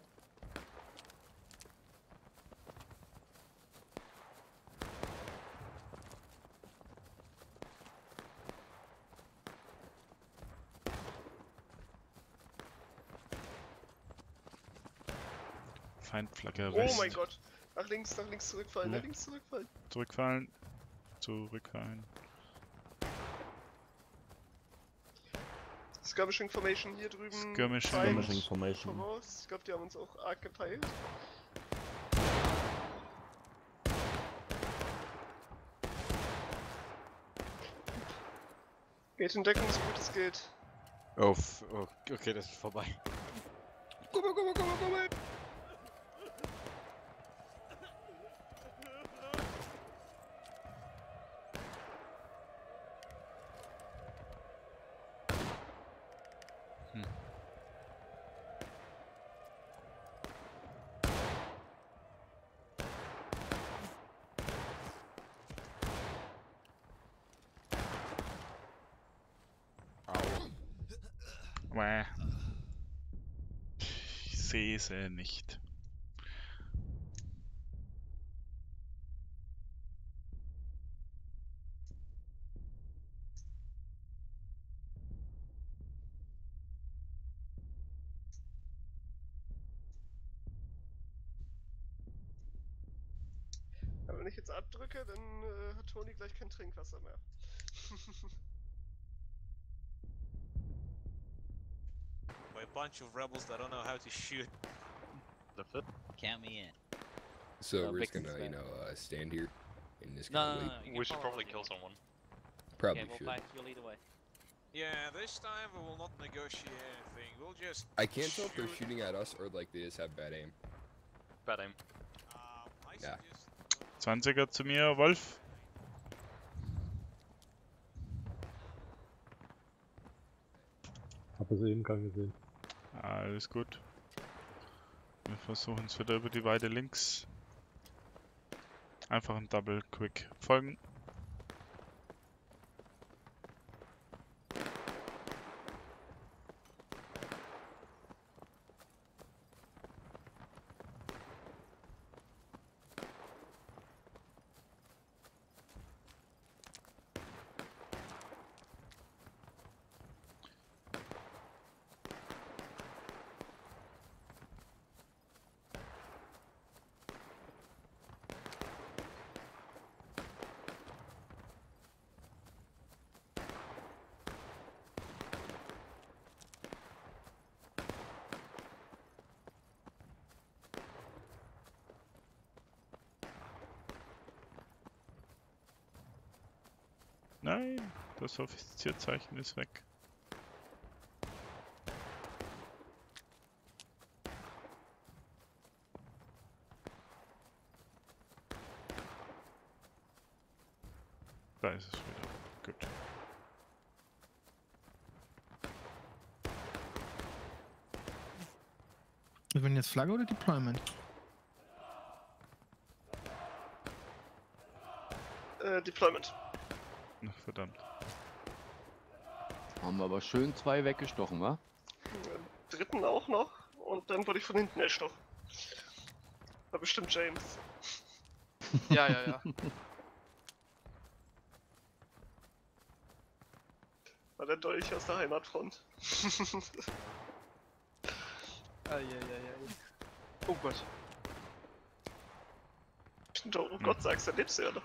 Feindflagge Oh West. mein Gott. Nach links zurückfallen, nach links zurückfallen. Zurückfallen. Zurückfallen. Skirmishing Formation hier drüben. Skirmishing. Feind Skirmishing Formation. voraus. Ich glaube, die haben uns auch arg gepeilt. Geht in Deckung, so gut es geht. Oh, okay, das ist vorbei. Guck mal. Ich sehe sie nicht. Aber wenn ich jetzt abdrücke, dann hat Toni gleich kein Trinkwasser mehr. By a bunch of rebels that don't know how to shoot. Count me in. So we're just gonna, stand here and just No, kinda no, wait. no, we should probably kill someone. Probably okay, should. we'll you'll lead the way. Yeah, this time we will not negotiate anything. We'll just. I can't tell if they're shooting at us or like they just have bad aim. Bad aim. Ja. 20er zu mir, Wolf. Hab es eben gar gesehen. Alles gut. Wir versuchen es wieder über die Weide links. Einfach ein Double Quick folgen. Nein, das Offizierzeichen ist weg. Da ist es wieder. Gut. Wir werden jetzt Flagge oder Deployment? Deployment. Ach, verdammt. Haben wir aber schön 2 weggestochen, wa? Dritten auch noch und dann wurde ich von hinten erstochen. War bestimmt James. Ja, ja, ja. War der Dolch aus der Heimatfront. Eieiei. Oh Gott. Oh Gott, sagst du, lebst du ja noch.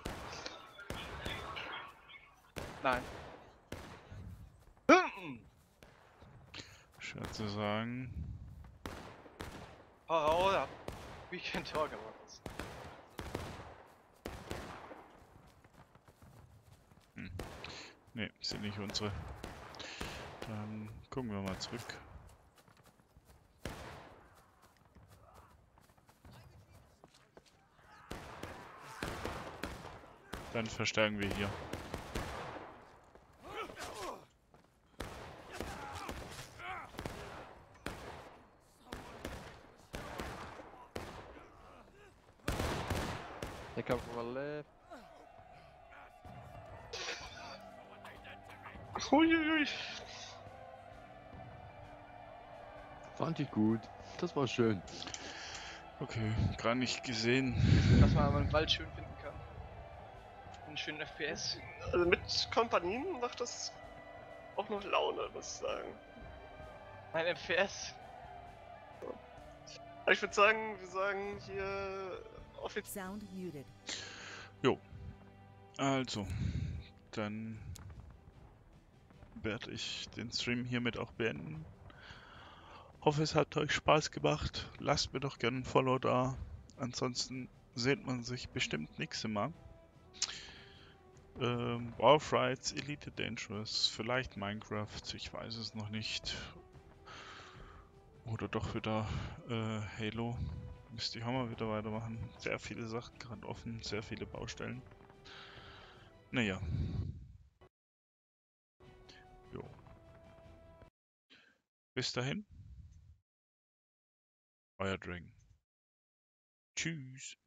Nein. Schwer zu sagen. Hold up. We can talk about this. Ne, sind nicht unsere. Dann gucken wir mal zurück. Dann verstärken wir hier. They come from our left. Uiuiui. Fand ich gut. Das war schön. Okay, gar nicht gesehen. Dass man aber einen Wald schön finden kann. Einen schönen FPS. Also mit Kompanien macht das auch noch Laune, muss ich sagen. Ein FPS. Aber ich würde sagen, wir sagen hier offiziell. Jo. Also, dann werde ich den Stream hiermit auch beenden. Hoffe, es hat euch Spaß gemacht. Lasst mir doch gerne ein Follow da. Ansonsten sieht man sich bestimmt nächstes Mal. Warfrights, Elite Dangerous, vielleicht Minecraft, ich weiß es noch nicht. Oder doch wieder Halo. Müsste ich auch mal wieder weitermachen. Sehr viele Sachen gerade offen, sehr viele Baustellen. Naja. Jo. Bis dahin. Euer Dragon. Tschüss.